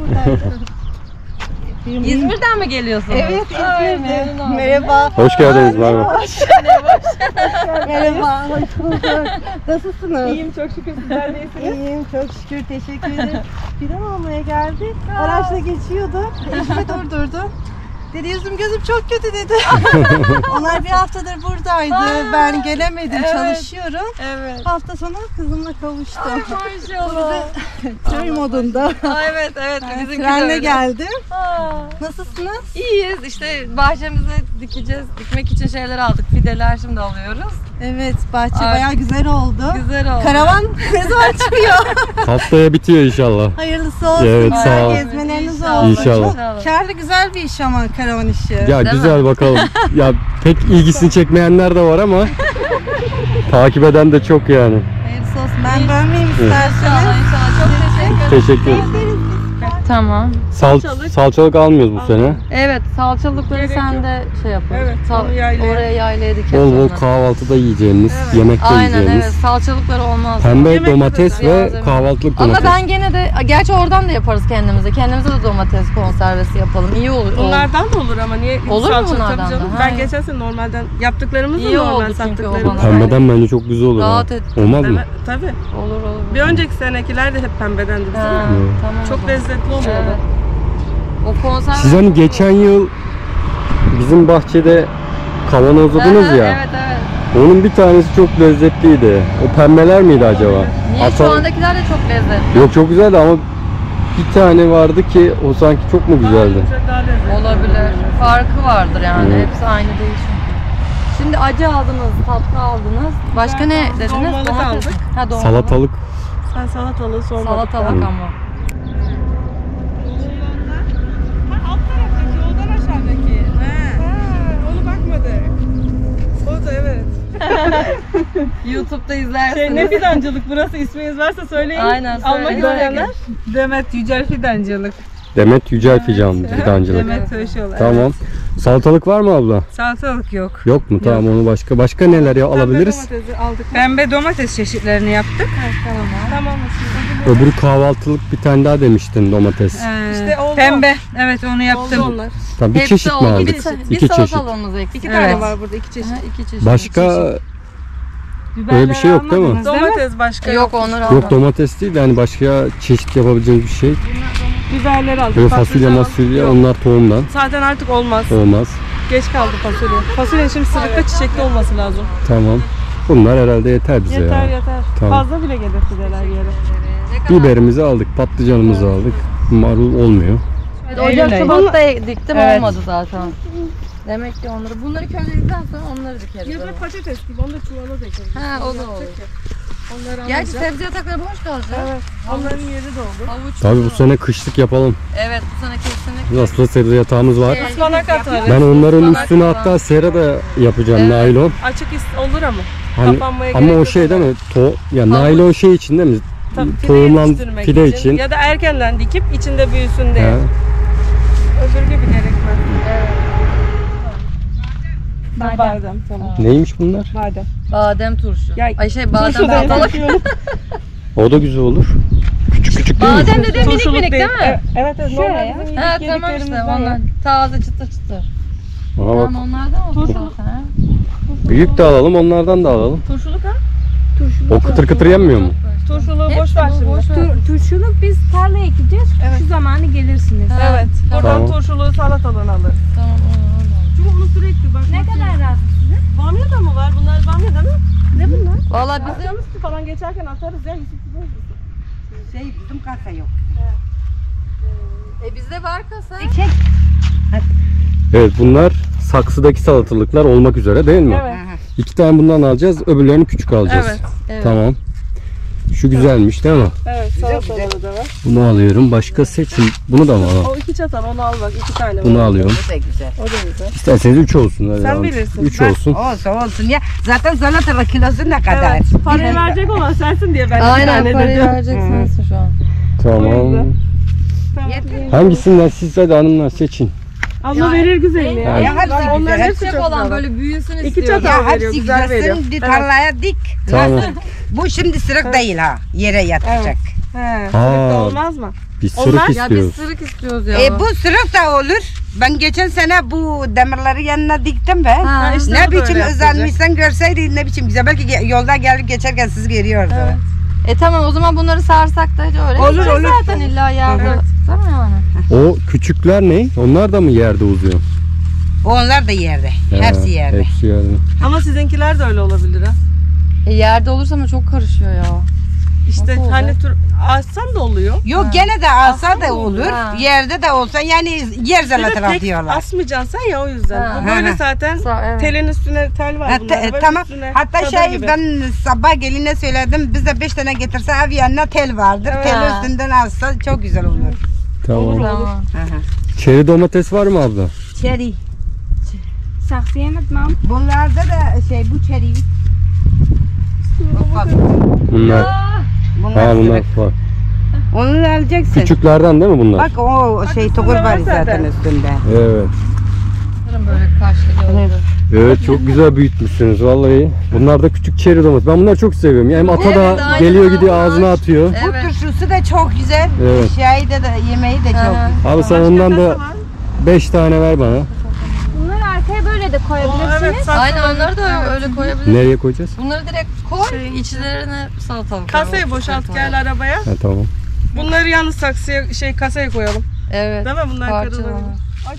Speaker 1: İzmir'den mi geliyorsunuz? Evet, İzmir'den.
Speaker 3: Merhaba.
Speaker 4: Hoş geldiniz. Merhaba.
Speaker 3: Merhaba. Hoş bulduk. Nasılsınız?
Speaker 2: İyiyim çok şükür, sizler de iyisiniz.
Speaker 3: İyiyim çok şükür, teşekkür ederim. Fidan almaya geldik. Araçla geçiyordu. Eşimi durdurdu. Dedi yüzüm gözüm çok kötü dedi. Onlar bir haftadır buradaydı. Ben gelemedim, çalışıyorum.
Speaker 1: Evet.
Speaker 3: Hafta sonu kızımla kavuştum.
Speaker 1: Maşallah.
Speaker 3: Köy modunda.
Speaker 1: Aa, evet evet. Bizimki de
Speaker 3: Trenle
Speaker 1: öyle.
Speaker 3: geldim.
Speaker 1: Aa,
Speaker 3: Nasılsınız?
Speaker 1: İyiyiz. İşte bahçemize dikeceğiz. Dikmek için şeyler aldık. Fideler şimdi alıyoruz.
Speaker 3: Evet, bahçe
Speaker 1: Ay.
Speaker 3: bayağı güzel oldu.
Speaker 1: Güzel oldu.
Speaker 3: Karavan ne zaman çıkıyor?
Speaker 4: Haftaya bitiyor inşallah.
Speaker 3: Hayırlısı olsun.
Speaker 4: Evet,
Speaker 3: Güzel
Speaker 4: sağ ol.
Speaker 3: gezmeleriniz
Speaker 1: İnşallah.
Speaker 3: olsun.
Speaker 4: İnşallah.
Speaker 3: Çok kârlı güzel bir iş ama karavan işi.
Speaker 4: Ya
Speaker 1: Değil
Speaker 4: güzel
Speaker 1: mi?
Speaker 4: bakalım. Ya pek ilgisini çekmeyenler de var ama takip eden de çok yani.
Speaker 3: Hayırlısı olsun. Ben bölmeyeyim
Speaker 1: İnşallah
Speaker 3: isterseniz.
Speaker 1: inşallah. Çok teşekkür ederim.
Speaker 4: Teşekkür ederim.
Speaker 1: Tamam.
Speaker 4: Sal, salçalık almıyoruz bu sene.
Speaker 1: Evet, salçalıkları
Speaker 2: Gerek
Speaker 1: sen
Speaker 2: yok.
Speaker 1: de şey yapın.
Speaker 2: Evet,
Speaker 1: Sal-
Speaker 2: onu yaylaya.
Speaker 1: oraya yaylaya dikeriz
Speaker 4: Bol bol
Speaker 1: onları.
Speaker 4: kahvaltıda yiyeceğiniz, yemekte
Speaker 1: Aynen
Speaker 4: yiyeceğiniz.
Speaker 1: evet, salçalıkları olmaz.
Speaker 4: Pembe
Speaker 2: Yemekte de
Speaker 4: domates ve
Speaker 1: malzeme.
Speaker 4: kahvaltılık
Speaker 1: Ama
Speaker 4: domates.
Speaker 1: ben gene de, gerçi oradan da yaparız kendimize. Kendimize de domates konservesi yapalım. İyi olur. olur.
Speaker 2: Bunlardan da olur ama niye?
Speaker 1: Olur mu
Speaker 2: Salça,
Speaker 1: bunlardan
Speaker 2: tabii canım.
Speaker 1: da?
Speaker 2: Ben
Speaker 1: Ha.
Speaker 2: geçen sene normalden yaptıklarımız da
Speaker 1: İyi
Speaker 2: normal
Speaker 1: oldu çünkü o
Speaker 2: sattıklarımız.
Speaker 1: bana.
Speaker 4: Pembeden bence çok güzel olur.
Speaker 1: Rahat
Speaker 4: ha.
Speaker 1: et.
Speaker 4: Olmaz mı?
Speaker 2: Evet, tabii.
Speaker 1: Olur olur.
Speaker 2: Bir önceki senekiler de hep pembedendi bizim.
Speaker 1: Ha,
Speaker 4: Evet.
Speaker 1: tamam o
Speaker 2: Çok
Speaker 1: zaman.
Speaker 2: lezzetli oluyordu.
Speaker 1: Evet. O konserve...
Speaker 4: Siz hani geçen yıl bizim bahçede kavanozladınız
Speaker 1: Aha,
Speaker 4: ya.
Speaker 1: Evet evet.
Speaker 4: Onun bir tanesi çok lezzetliydi. O pembeler miydi acaba?
Speaker 1: Niye
Speaker 4: Ata-
Speaker 1: şu andakiler de çok lezzetli.
Speaker 4: Yok, çok güzeldi ama bir tane vardı ki o sanki çok mu güzeldi?
Speaker 2: Daha lezzetli.
Speaker 1: Olabilir. Farkı vardır yani.
Speaker 4: Evet.
Speaker 1: Hepsi aynı değil çünkü. Şimdi acı aldınız, tatlı aldınız. Başka ne dediniz?
Speaker 2: Dolmalık
Speaker 1: Domates.
Speaker 2: aldık.
Speaker 1: Ha, dolmalık.
Speaker 4: Salatalık.
Speaker 2: Sen salatalığı sormadın.
Speaker 1: Salatalık
Speaker 4: Hı.
Speaker 1: ama.
Speaker 3: Ha, alt taraftaki, yoldan aşağıdaki. Ha, onu bakmadık.
Speaker 2: O da evet.
Speaker 1: YouTube'da izlersiniz.
Speaker 2: Şey, ne fidancılık burası, isminiz varsa söyleyin.
Speaker 1: Aynen,
Speaker 2: Almak
Speaker 1: söyleyin.
Speaker 2: isteyenler.
Speaker 6: Demet Yücel Fidancılık.
Speaker 4: Demet Yücel Fidan, Fidancılık.
Speaker 6: Demet Taşıyorlar.
Speaker 4: Tamam. Salatalık var mı abla?
Speaker 6: Salatalık yok.
Speaker 4: Yok mu? Tamam onu başka. Başka neler ya alabiliriz?
Speaker 2: Pembe domatesi aldık.
Speaker 6: Pembe domates çeşitlerini yaptık.
Speaker 2: Tamam.
Speaker 4: Öbürü kahvaltılık bir tane daha demiştin domates.
Speaker 6: Ee,
Speaker 2: İşte oldu.
Speaker 6: Pembe. Evet onu
Speaker 2: Oldu
Speaker 6: yaptım.
Speaker 2: onlar.
Speaker 4: Tamam bir
Speaker 1: Hepsi
Speaker 4: çeşit mi
Speaker 1: oldu.
Speaker 4: aldık?
Speaker 1: Bir, bir
Speaker 4: İki çeşit.
Speaker 1: salatalığımız eksik.
Speaker 2: İki tane
Speaker 6: Evet.
Speaker 2: var burada, iki çeşit.
Speaker 1: Aha, iki çeşit.
Speaker 4: Başka
Speaker 6: Biberleri
Speaker 4: bir şey yok değil mi?
Speaker 6: almadınız mi?
Speaker 2: Domates başka
Speaker 1: Yok onları
Speaker 4: yok
Speaker 1: almadım.
Speaker 4: domates değil de hani başka çeşit yapabileceğimiz bir şey.
Speaker 2: Biberleri aldık.
Speaker 4: Böyle fasulye
Speaker 2: patlıcan aldık.
Speaker 4: masulye
Speaker 2: Yok.
Speaker 4: onlar tohumdan.
Speaker 2: Zaten artık olmaz.
Speaker 4: Olmaz.
Speaker 2: Geç kaldı fasulye. Fasulye şimdi sırıkta çiçekli olması lazım.
Speaker 4: Tamam. Bunlar herhalde yeter bize
Speaker 2: Yeter
Speaker 4: ya.
Speaker 2: yeter.
Speaker 4: Tamam.
Speaker 2: Fazla bile gelir fideler yere.
Speaker 4: Biberimizi aldık, patlıcanımızı aldık. Marul olmuyor.
Speaker 1: Ocak
Speaker 6: Eylül ayı.
Speaker 1: Şubat'ta diktim
Speaker 6: Evet.
Speaker 1: olmadı zaten. Demek ki onları, bunları közledikten sonra onları dikeriz.
Speaker 2: Ya da patates gibi, onu da çuvala dökeriz.
Speaker 1: Ha, o da olur.
Speaker 2: Onları
Speaker 1: Gerçi
Speaker 2: alacağız.
Speaker 1: sebze yatakları boş kalacak.
Speaker 2: Evet. Onların yeri doldu.
Speaker 1: Havuç.
Speaker 4: Tabii bu sene kışlık yapalım.
Speaker 1: Evet, bu sene kesinlikle.
Speaker 4: Nasıl da sebze yatağımız var.
Speaker 1: Evet.
Speaker 2: Ispanak atarız.
Speaker 4: Ben onların
Speaker 1: Ispanak
Speaker 4: üstüne
Speaker 1: falan.
Speaker 4: hatta sera da yapacağım
Speaker 1: Evet.
Speaker 4: naylon.
Speaker 2: Açık is- olur ama.
Speaker 4: Hani,
Speaker 2: Kapanmaya
Speaker 4: ama
Speaker 2: gerek
Speaker 4: o
Speaker 2: yok
Speaker 4: şey değil
Speaker 2: ona.
Speaker 4: mi? To ya
Speaker 1: Havuç.
Speaker 4: naylon şey için değil mi?
Speaker 2: Tabii fide
Speaker 4: Tohumlan
Speaker 2: yetiştirmek
Speaker 4: fide için.
Speaker 2: Ya da erkenden dikip içinde büyüsün diye.
Speaker 4: Ha.
Speaker 2: Öbür gibi gerekmez. Badem. Badem tamam.
Speaker 4: Neymiş bunlar?
Speaker 2: Badem.
Speaker 1: Badem turşu.
Speaker 2: Ya,
Speaker 1: Ay şey badem
Speaker 2: Turşu da
Speaker 1: salatalık.
Speaker 2: yapıyorum.
Speaker 4: O da güzel olur. Küçük küçük değil mi?
Speaker 1: Badem de minik
Speaker 2: Turşuluk
Speaker 1: minik değil mi?
Speaker 2: Evet evet. evet.
Speaker 1: Şöyle
Speaker 2: Normal
Speaker 1: ya.
Speaker 2: bizim
Speaker 1: Ha
Speaker 2: yedik
Speaker 1: tamam işte
Speaker 2: yediklerimizden
Speaker 1: onlar.
Speaker 2: ya.
Speaker 1: Taze çıtır çıtır.
Speaker 4: Aha bak.
Speaker 1: Tamam onlardan olsun zaten. ha.
Speaker 4: Büyük de alalım, onlardan da alalım.
Speaker 2: Turşuluk ha?
Speaker 4: O kıtır kıtır yenmiyor mu?
Speaker 2: Turşuluğu
Speaker 1: Hepsi
Speaker 2: boş ver
Speaker 1: bu,
Speaker 2: şimdi.
Speaker 1: boş ver.
Speaker 7: Tur- turşuluk biz tarla ekeceğiz.
Speaker 2: Evet.
Speaker 7: Şu zamanı gelirsiniz.
Speaker 1: Ha,
Speaker 2: Evet. Buradan
Speaker 4: Tamam.
Speaker 2: turşuluğu salatalığını alırız.
Speaker 1: Tamam onu
Speaker 2: Çünkü bunu sürekli bak.
Speaker 7: Ne kadar rahat.
Speaker 2: Bamya da mı var? Bunlar bamya değil mi? Ne bunlar?
Speaker 1: Valla bizim
Speaker 2: Bizim falan geçerken atarız ya. Yusuf biliyor musun?
Speaker 3: Şey, bizim kasa yok.
Speaker 1: e bizde var kasa.
Speaker 4: Evet bunlar saksıdaki salatalıklar olmak üzere değil mi?
Speaker 2: Evet.
Speaker 4: İki tane bundan alacağız, öbürlerini küçük alacağız.
Speaker 2: Evet.
Speaker 1: Evet.
Speaker 4: Tamam. Şu güzelmiş değil mi?
Speaker 2: Evet. Salatalığı da var.
Speaker 4: Bunu alıyorum. Başka seçin. Bunu da mı alalım?
Speaker 2: O iki çatal onu al bak. iki tane var.
Speaker 4: Bunu alıyorum.
Speaker 3: Bu da güzel.
Speaker 2: O da güzel.
Speaker 4: İsterseniz üç olsun. Hadi
Speaker 2: Sen
Speaker 4: alalım.
Speaker 2: bilirsin.
Speaker 4: Üç
Speaker 3: Bak,
Speaker 4: olsun.
Speaker 3: olsun olsun ya. Zaten salatalık kilosu ne kadar?
Speaker 2: Evet. Parayı verecek olan sensin diye ben bir
Speaker 1: Aynen
Speaker 2: tane
Speaker 1: parayı
Speaker 2: dedim.
Speaker 1: verecek sensin şu an.
Speaker 4: Tamam.
Speaker 2: Tamam.
Speaker 4: Hangisinden siz hadi hanımlar seçin.
Speaker 2: Abla verir güzelini ya.
Speaker 3: Ya hepsi
Speaker 2: Bak,
Speaker 3: güzel,
Speaker 2: onların
Speaker 3: hepsi
Speaker 2: hepsi
Speaker 1: Küçük
Speaker 2: çok
Speaker 1: olan
Speaker 2: güzel.
Speaker 1: böyle büyüsün
Speaker 2: İki
Speaker 1: istiyorum.
Speaker 2: çatal.
Speaker 3: Ya
Speaker 2: veriyor,
Speaker 3: hepsi
Speaker 2: güzel veriyor.
Speaker 3: güzelsin. Bir
Speaker 2: Evet.
Speaker 3: tarlaya dik.
Speaker 4: Tamam.
Speaker 3: Bu şimdi sırık değil ha. Yere yatacak.
Speaker 2: He.
Speaker 4: Ha.
Speaker 2: Sırıkta olmaz mı?
Speaker 4: Biz
Speaker 2: Onlar-
Speaker 4: sırık
Speaker 1: Ya biz
Speaker 4: istiyoruz.
Speaker 1: sırık istiyoruz ya.
Speaker 3: E bu sırık da olur. Ben geçen sene bu demirleri yanına diktim be.
Speaker 1: Ha,
Speaker 2: işte
Speaker 3: Ne
Speaker 2: bu da
Speaker 3: biçim
Speaker 2: öyle
Speaker 3: özenmişsen görseydin ne biçim güzel. Belki ge- yolda gelip geçerken siz görüyordu.
Speaker 1: Evet. E tamam o zaman bunları sarsak da öyle.
Speaker 3: Olur,
Speaker 1: gidecek
Speaker 3: olur.
Speaker 1: Zaten illa yerde.
Speaker 2: Evet.
Speaker 1: Değil mi yani?
Speaker 4: O küçükler ne? Onlar da mı yerde uzuyor?
Speaker 3: Onlar da yerde. Hepsi
Speaker 4: Ha,
Speaker 3: yerde.
Speaker 4: Hepsi yerde.
Speaker 2: Ama sizinkiler de öyle olabilir ha.
Speaker 1: E yerde olursa ama çok karışıyor ya.
Speaker 2: İşte
Speaker 1: Nasıl
Speaker 2: hani
Speaker 1: olacak?
Speaker 2: tur açsan da oluyor.
Speaker 3: Yok gene de alsa da
Speaker 2: olur.
Speaker 3: olur.
Speaker 1: Ha.
Speaker 3: Yerde de olsa yani yer
Speaker 2: Bir de
Speaker 3: zaten
Speaker 2: tek
Speaker 3: diyorlar.
Speaker 2: asmayacaksın sen ya o yüzden.
Speaker 1: Ha.
Speaker 2: Bu böyle
Speaker 3: Ha.
Speaker 2: zaten
Speaker 1: Sa- evet.
Speaker 2: telin üstüne tel var
Speaker 3: Ha,
Speaker 2: bunlarda.
Speaker 3: te-
Speaker 2: Böyle
Speaker 3: tamam.
Speaker 2: üstüne
Speaker 3: Hatta
Speaker 2: çadır
Speaker 3: şey
Speaker 2: gibi.
Speaker 3: ben sabah geline söyledim. Bize beş tane getirse ev yanına tel vardır.
Speaker 1: Evet.
Speaker 3: Tel
Speaker 1: Ha.
Speaker 3: üstünden alsa çok güzel olur.
Speaker 4: Tamam.
Speaker 1: Tamam.
Speaker 4: Çeri domates var mı abla?
Speaker 3: Çeri.
Speaker 7: Saksıya atmam.
Speaker 3: Bunlarda da şey bu çeri. Bak, bak.
Speaker 4: Bunlar.
Speaker 3: Bunlar,
Speaker 4: Ha bunlar
Speaker 3: sırık.
Speaker 4: var.
Speaker 3: Onu da alacaksın.
Speaker 4: Küçüklerden değil mi bunlar?
Speaker 3: Bak o şey
Speaker 2: üstünde
Speaker 3: tokur
Speaker 2: var
Speaker 3: var
Speaker 2: zaten.
Speaker 3: zaten üstünde.
Speaker 4: Evet.
Speaker 1: Sanırım böyle kaşlı oldu.
Speaker 4: Evet çok güzel büyütmüşsünüz vallahi. Bunlar da küçük çeri domates. Ben bunları çok seviyorum. Yani hem ata
Speaker 1: Evet,
Speaker 4: da
Speaker 1: aynen
Speaker 4: geliyor gidiyor
Speaker 1: onlar.
Speaker 4: ağzına atıyor.
Speaker 3: Bu
Speaker 1: Evet.
Speaker 3: turşusu da çok güzel.
Speaker 4: Evet.
Speaker 3: Şeyi de, de yemeği de çok
Speaker 1: Aha.
Speaker 3: güzel.
Speaker 4: Abi sen ondan da beş tane ver bana.
Speaker 7: Bunları arkaya böyle de koyabilirsiniz.
Speaker 2: Evet, saksı
Speaker 1: Aynen
Speaker 2: var.
Speaker 1: onları da öyle koyabiliriz.
Speaker 4: Nereye koyacağız?
Speaker 1: Bunları direkt koy.
Speaker 2: Şey-
Speaker 1: içlerine salatalık.
Speaker 2: Kasayı boşalt gel arabaya.
Speaker 4: Ha tamam.
Speaker 2: Bunları yalnız saksıya şey kasaya koyalım.
Speaker 1: Evet.
Speaker 2: Değil mi? Bunlar
Speaker 1: Parçalanır.
Speaker 2: karılabilir.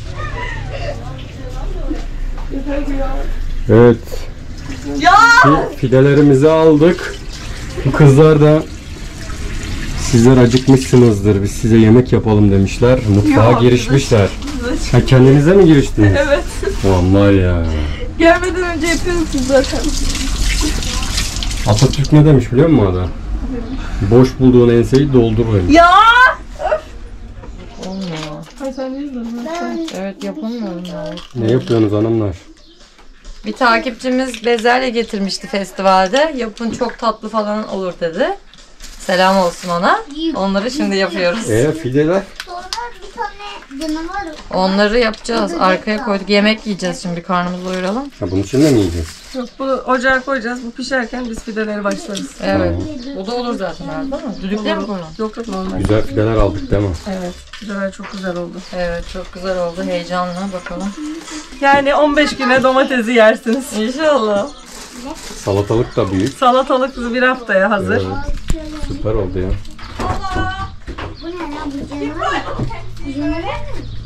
Speaker 4: Evet. Fi- Fidelerimizi aldık. Bu kızlar da Sizler acıkmışsınızdır. Biz size yemek yapalım demişler. Mutfağa
Speaker 2: Yok,
Speaker 4: girişmişler. Ha, kendinize mi giriştiniz?
Speaker 2: Evet.
Speaker 4: Aman ya.
Speaker 2: Gelmeden önce yapıyorsunuz zaten.
Speaker 4: Atatürk ne demiş biliyor musun adam? Boş bulduğun enseyi doldur demiş.
Speaker 2: Ya!
Speaker 1: Olmuyor.
Speaker 2: Ay sen ne diyorsun?
Speaker 1: Evet yapamıyorum ya.
Speaker 4: Ne yapıyorsunuz hanımlar?
Speaker 1: Bir takipçimiz bezelye getirmişti festivalde. Yapın çok tatlı falan olur dedi. Selam olsun ona. Onları şimdi yapıyoruz.
Speaker 4: Eee fideler?
Speaker 8: Sonra bir tane canavar.
Speaker 1: Onları yapacağız. Arkaya koyduk. Yemek yiyeceğiz şimdi. Karnımızı doyuralım.
Speaker 4: Ha, bunun içinde mi yiyeceğiz?
Speaker 2: Yok, bu ocağa koyacağız. Bu pişerken biz fideleri başlarız.
Speaker 1: Evet. Bu da olur zaten herhalde değil mi? Düdükle mi koyalım?
Speaker 2: Yok yok normal.
Speaker 4: Güzel fideler aldık değil mi?
Speaker 2: Evet. Fideler çok güzel oldu.
Speaker 1: Evet çok güzel oldu. Heyecanla bakalım.
Speaker 2: Yani on beş güne domatesi yersiniz.
Speaker 1: İnşallah.
Speaker 4: Salatalık da büyük.
Speaker 2: Salatalık bir haftaya hazır.
Speaker 4: Evet. Süper oldu ya.
Speaker 8: Bu ne lan bu canavar? Bu canavar mı?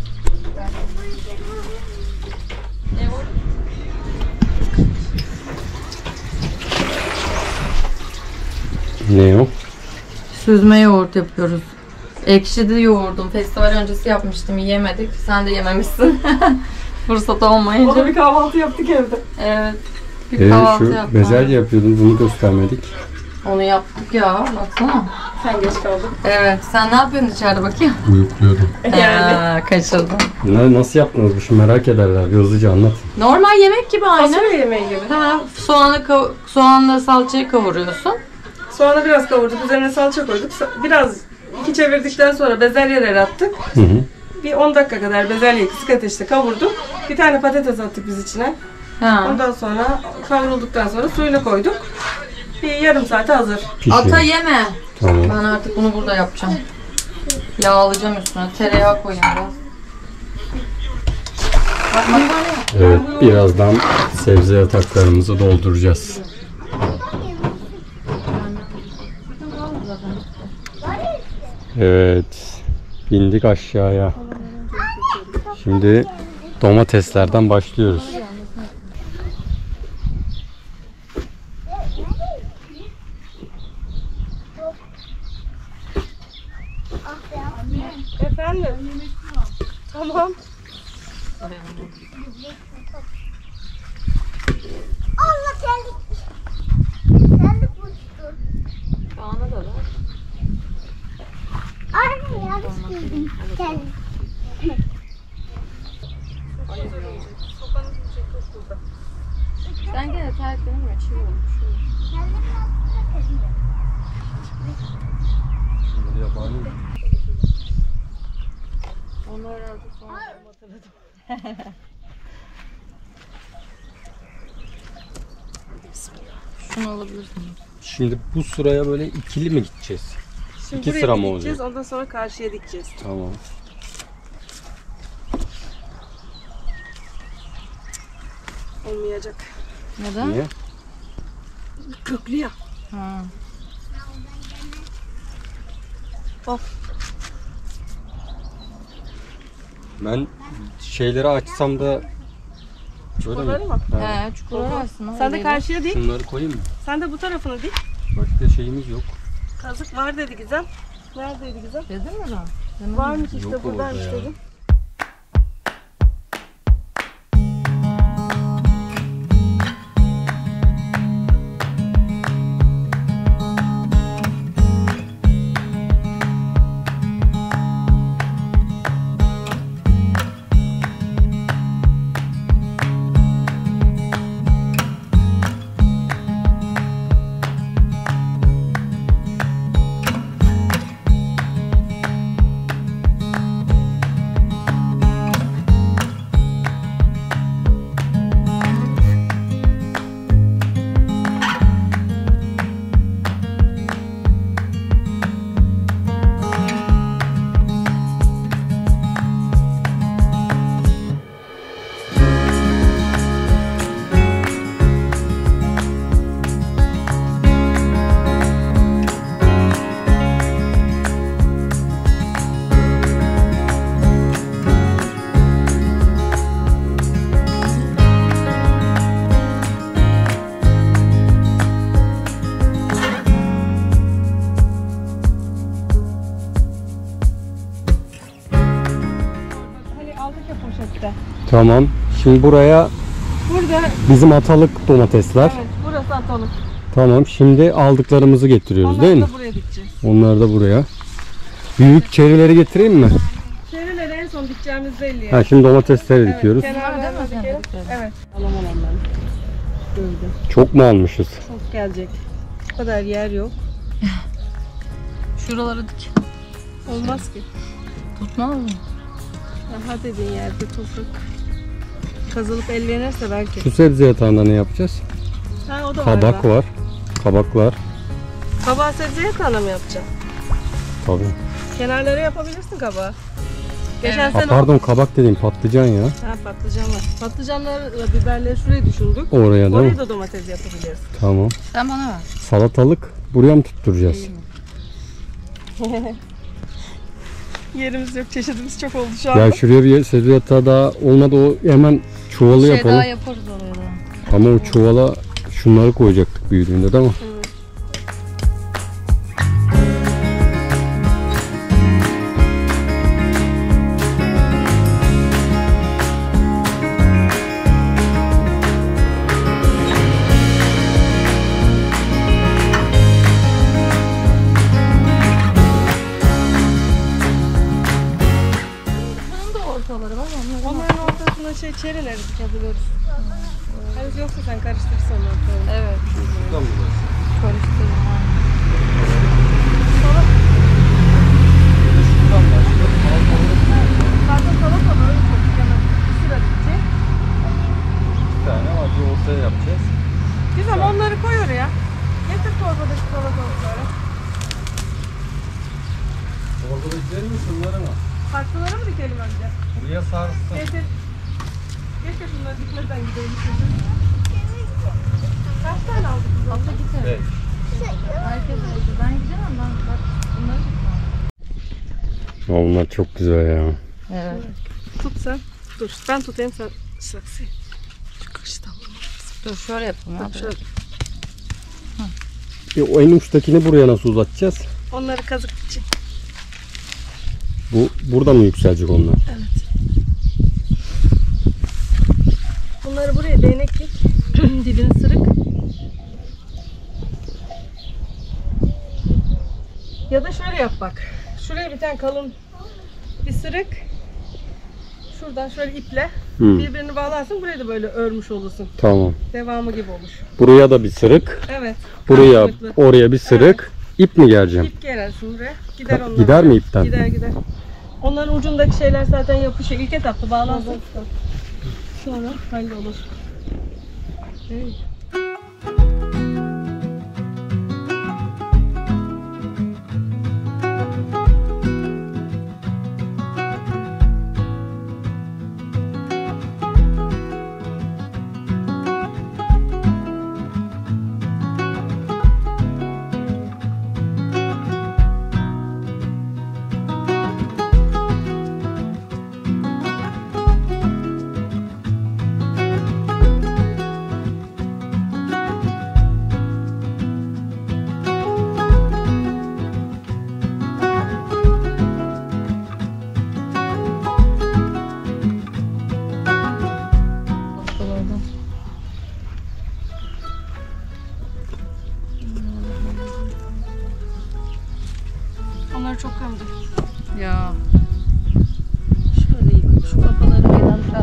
Speaker 4: Ne o?
Speaker 1: Süzme yoğurt yapıyoruz. Ekşidi yoğurdum. Festival öncesi yapmıştım. Yiyemedik. Sen de yememişsin. Fırsat olmayınca.
Speaker 2: Ona bir kahvaltı yaptık evde.
Speaker 1: Evet. Bir
Speaker 4: Ee,
Speaker 1: kahvaltı
Speaker 4: şu
Speaker 1: yaptık.
Speaker 4: bezelye yapıyordun bunu göstermedik.
Speaker 1: Onu yaptık ya. Baksana.
Speaker 2: Sen geç kaldın.
Speaker 1: Evet. Sen ne yapıyorsun içeride bakayım?
Speaker 4: Uyukluyordum.
Speaker 2: Yani.
Speaker 1: Aa, kaçırdım.
Speaker 4: Ne, nasıl yaptınız bu şimdi merak ederler. Bir hızlıca anlat.
Speaker 1: Normal yemek gibi aynı.
Speaker 2: Fasulye yemeği gibi.
Speaker 1: Ha, soğanı kav- soğanla salçayı kavuruyorsun.
Speaker 2: Soğanı biraz kavurduk. Üzerine salça koyduk. Sa- Biraz iki çevirdikten sonra bezelyeleri attık.
Speaker 4: Hı hı.
Speaker 2: Bir on dakika kadar bezelyeyi kısık ateşte kavurduk. Bir tane patates attık biz içine.
Speaker 1: Ha.
Speaker 2: Ondan sonra kavrulduktan sonra suyunu koyduk. Bir yarım saate hazır.
Speaker 4: Pişiyor.
Speaker 1: Ata yeme.
Speaker 4: Tamam.
Speaker 1: Ben artık bunu burada yapacağım. Yağlayacağım üstüne. Tereyağı koyayım biraz. Bak makarna yap.
Speaker 4: Evet birazdan sebze yataklarımızı dolduracağız. Evet. Bindik aşağıya. Şimdi domateslerden başlıyoruz.
Speaker 2: Efendim? Tamam.
Speaker 8: Allah geldik. Geldik uçtu.
Speaker 1: Kaan'a da ver.
Speaker 8: Anne yanlış girdim. Geldik.
Speaker 1: Sen gene terklenin mi? Çiğ olmuş. Onlar herhalde sonra hatırladım. Şunu alabilirsin.
Speaker 4: Şimdi bu sıraya böyle ikili mi gideceğiz?
Speaker 2: Şimdi
Speaker 4: İki
Speaker 2: buraya
Speaker 4: sıra mı
Speaker 2: dikeceğiz,
Speaker 4: olacak?
Speaker 2: ondan sonra karşıya dikeceğiz.
Speaker 4: Tamam.
Speaker 2: Olmayacak.
Speaker 1: Neden?
Speaker 4: Niye?
Speaker 2: Köklü ya.
Speaker 1: Ha.
Speaker 4: Ben şeyleri açsam da böyle
Speaker 2: Çukurları
Speaker 4: mi?
Speaker 2: mı?
Speaker 4: Ha.
Speaker 1: He, çukurlar aslında.
Speaker 2: Sen de karşıya dik.
Speaker 4: Şunları koyayım mı?
Speaker 2: Sen de bu tarafını dik.
Speaker 4: Başka şeyimiz yok.
Speaker 2: Kazık var dedi Gizem. Neredeydi Gizem?
Speaker 1: Dedin mi ben? Demedim.
Speaker 2: Varmış işte
Speaker 4: Yok orada
Speaker 2: buradaymış
Speaker 4: ya.
Speaker 2: dedim. ipten.
Speaker 4: Tamam. Şimdi buraya
Speaker 2: Burada
Speaker 4: bizim atalık domatesler.
Speaker 2: evet burası atalık.
Speaker 4: Tamam. Şimdi aldıklarımızı getiriyoruz
Speaker 2: Onları
Speaker 4: değil mi?
Speaker 2: da buraya dikeceğiz.
Speaker 4: Onlar da buraya. Büyük çerileri getireyim mi?
Speaker 2: Çerileri en son dikeceğimiz belli yani.
Speaker 4: Ha, şimdi domatesleri dikiyoruz.
Speaker 2: Kenarlarına dikelim. Evet. Alamam onları. Böyle.
Speaker 4: Çok mu almışız?
Speaker 2: Çok gelecek. Bu kadar yer yok.
Speaker 1: Şuraları dik.
Speaker 2: Olmaz ki.
Speaker 1: Tutmaz mı?
Speaker 2: Aha dediğin yerde toprak kazılıp ellenirse belki.
Speaker 4: Şu sebze yatağında ne yapacağız?
Speaker 2: Ha o da var.
Speaker 4: Kabak
Speaker 2: daha.
Speaker 4: var. Kabaklar.
Speaker 2: Kabağı sebze yatağına mı yapacaksın?
Speaker 4: Tabii.
Speaker 2: Kenarları yapabilirsin kabağı. Geçen
Speaker 4: Ha,
Speaker 2: sene
Speaker 4: pardon, kabak dediğim patlıcan ya.
Speaker 2: Ha patlıcan var. Patlıcanlarla biberleri şuraya düşündük.
Speaker 4: Oraya değil mi?
Speaker 2: Oraya da domates yapabiliriz.
Speaker 4: Tamam.
Speaker 1: Sen bana ver.
Speaker 4: Salatalık buraya mı tutturacağız?
Speaker 2: Yerimiz yok, çeşidimiz çok oldu şu anda.
Speaker 4: Ya şuraya bir sebze yatağı daha olmadı, o hemen çuvalı
Speaker 1: Şey
Speaker 4: yapalım.
Speaker 1: daha yaparız oraya da.
Speaker 4: Ama o çuvala şunları koyacaktık büyüdüğünde değil mi?
Speaker 2: Onların ortasına şey çerileri dikebiliriz. Hani yoksa sen karıştırırsın onları.
Speaker 1: Evet. Karıştırdım.
Speaker 2: Zaten salata böyle çok dikemez. Bir sıra dikecek.
Speaker 4: Bir tane acı olsa yapacağız.
Speaker 2: Güzel onları koy oraya. Getir torbadaki salatalıkları.
Speaker 4: Orada izler mi şunları mı?
Speaker 2: Farklıları mı dikelim önce?
Speaker 4: Buraya sarsın.
Speaker 2: Getir. Getir şunları dikmeden gidelim. Kaç tane aldık biz? Altta gidelim.
Speaker 4: Evet.
Speaker 1: Herkes oldu. Ben gidemem. Ben bak bunları tutmam.
Speaker 4: Onlar çok güzel ya.
Speaker 1: Evet.
Speaker 2: Tut sen. Dur ben tutayım sen saksıyı. Şu kaşıdan.
Speaker 1: Dur şöyle yapalım.
Speaker 2: Tamam, şöyle.
Speaker 4: E, o en uçtakini buraya nasıl uzatacağız?
Speaker 2: Onları kazık için.
Speaker 4: Bu burada mı yükselecek onlar?
Speaker 2: Evet. Bunları buraya değnek dik. Dibini sırık. Ya da şöyle yap bak. Şuraya bir tane kalın bir sırık. Şuradan şöyle iple
Speaker 4: Hmm.
Speaker 2: birbirini bağlarsın. Burayı da böyle örmüş olursun.
Speaker 4: Tamam.
Speaker 2: Devamı gibi olur.
Speaker 4: Buraya da bir sırık.
Speaker 2: Evet.
Speaker 4: Buraya,
Speaker 2: Karşılıklı.
Speaker 4: oraya bir sırık. İp mi gereceğim?
Speaker 2: İp gerersin buraya. Gider
Speaker 4: Ha,
Speaker 2: onlar.
Speaker 4: gider mi ipten?
Speaker 2: Gider gider. Onların ucundaki şeyler zaten yapışıyor. İlk etapta bağlansın. Sonra hallolur. Evet. Onlar çok gömdü.
Speaker 1: Ya.
Speaker 2: Şöyle yıkayım. Şu kafaları birden biraz.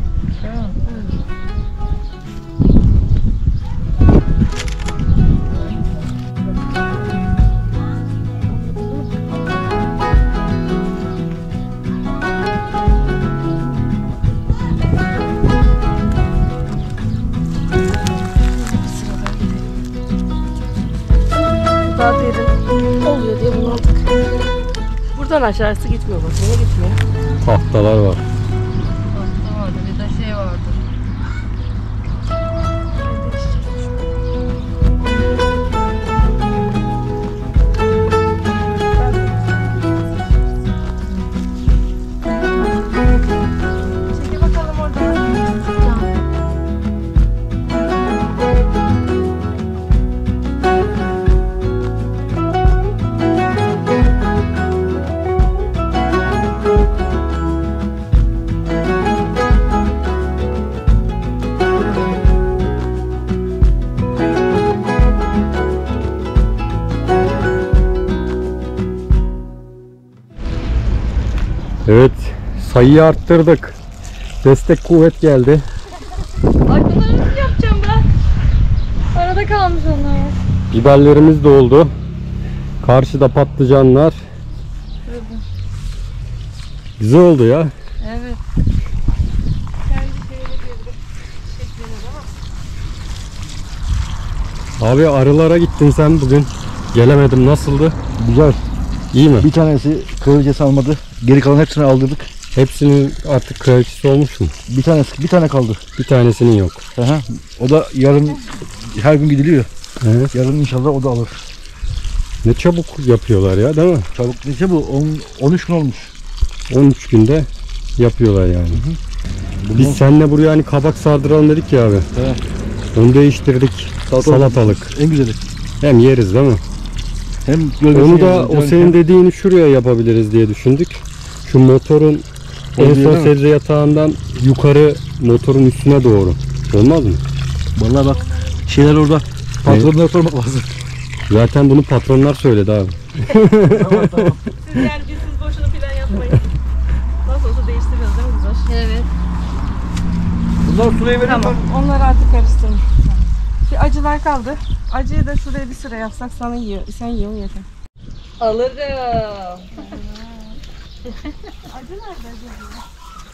Speaker 2: Daha derin oluyor diye bunu aldık. Buradan aşağısı gitmiyor bak. Niye gitmiyor?
Speaker 4: Tahtalar var.
Speaker 1: Pasta vardı. Bir de şey vardı.
Speaker 2: Çekil bakalım oradan.
Speaker 4: Evet, sayıyı arttırdık. Destek kuvvet geldi.
Speaker 1: Ay bunları nasıl yapacağım ben? Arada kalmış onlar.
Speaker 4: Biberlerimiz de oldu. Karşıda patlıcanlar. Güzel oldu ya.
Speaker 1: Evet.
Speaker 4: Abi arılara gittin sen bugün. Gelemedim. Nasıldı?
Speaker 9: Güzel.
Speaker 4: İyi mi?
Speaker 9: Bir tanesi kraliçesi almadı. Geri kalan hepsini aldırdık.
Speaker 4: Hepsinin artık kraliçesi olmuş mu?
Speaker 9: Bir tanesi, bir tane kaldı.
Speaker 4: Bir tanesinin yok.
Speaker 9: Aha. O da yarın her gün gidiliyor.
Speaker 4: Evet.
Speaker 9: Yarın inşallah o da alır.
Speaker 4: Ne çabuk yapıyorlar ya, değil mi?
Speaker 9: Çabuk neyse bu on, on üç gün olmuş.
Speaker 4: on üç günde yapıyorlar yani. Hı hı. Biz seninle buraya hani kabak sardıralım dedik ya abi.
Speaker 9: Evet.
Speaker 4: Onu değiştirdik. Salatalık.
Speaker 9: En güzeli.
Speaker 4: Hem yeriz değil mi?
Speaker 9: Hem
Speaker 4: onu da o senin dediğini şuraya yapabiliriz diye düşündük. Şu motorun en son sebze yatağından yukarı motorun üstüne doğru. Olmaz mı?
Speaker 9: Vallahi bak şeyler orada. Patronlara sormak lazım.
Speaker 4: Zaten bunu patronlar söyledi abi.
Speaker 2: Tamam tamam. Siz yani biz siz boşuna plan yapmayın. Nasıl olsa değiştiriyoruz değil mi Güzel? Evet.
Speaker 9: Bunlar sulayı verin.
Speaker 2: Tamam. Onları artık karıştırın. Bir acılar kaldı. Acıyı da şuraya bir sıra yapsak sana yiyor. Sen yiyorsun yeter.
Speaker 1: Alırım.
Speaker 2: Acı nerede acaba?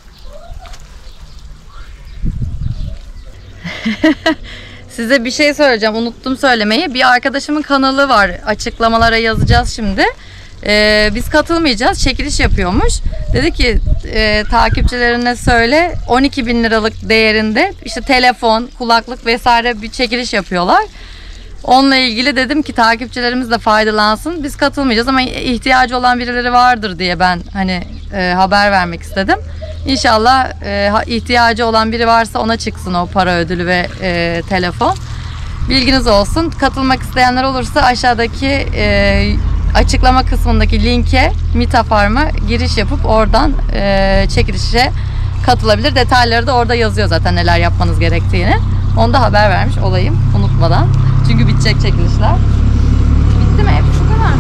Speaker 1: Size bir şey söyleyeceğim. Unuttum söylemeyi. Bir arkadaşımın kanalı var. Açıklamalara yazacağız şimdi. Ee, biz katılmayacağız. Çekiliş yapıyormuş. Dedi ki e, takipçilerine söyle on iki bin liralık değerinde işte telefon, kulaklık vesaire bir çekiliş yapıyorlar. Onunla ilgili dedim ki takipçilerimiz de faydalansın. Biz katılmayacağız ama ihtiyacı olan birileri vardır diye ben hani e, haber vermek istedim. İnşallah e, ihtiyacı olan biri varsa ona çıksın o para ödülü ve e, telefon. Bilginiz olsun. Katılmak isteyenler olursa aşağıdaki e, açıklama kısmındaki linke Mitafarm'a giriş yapıp oradan e, çekilişe katılabilir. Detayları da orada yazıyor zaten neler yapmanız gerektiğini. Onu da haber vermiş olayım unutmadan. Çünkü bitecek çekilişler. Bitti mi? Hepsi bu kadar mı?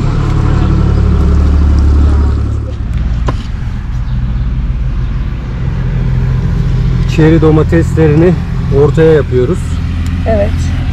Speaker 4: Çeri domateslerini ortaya yapıyoruz.
Speaker 2: Evet.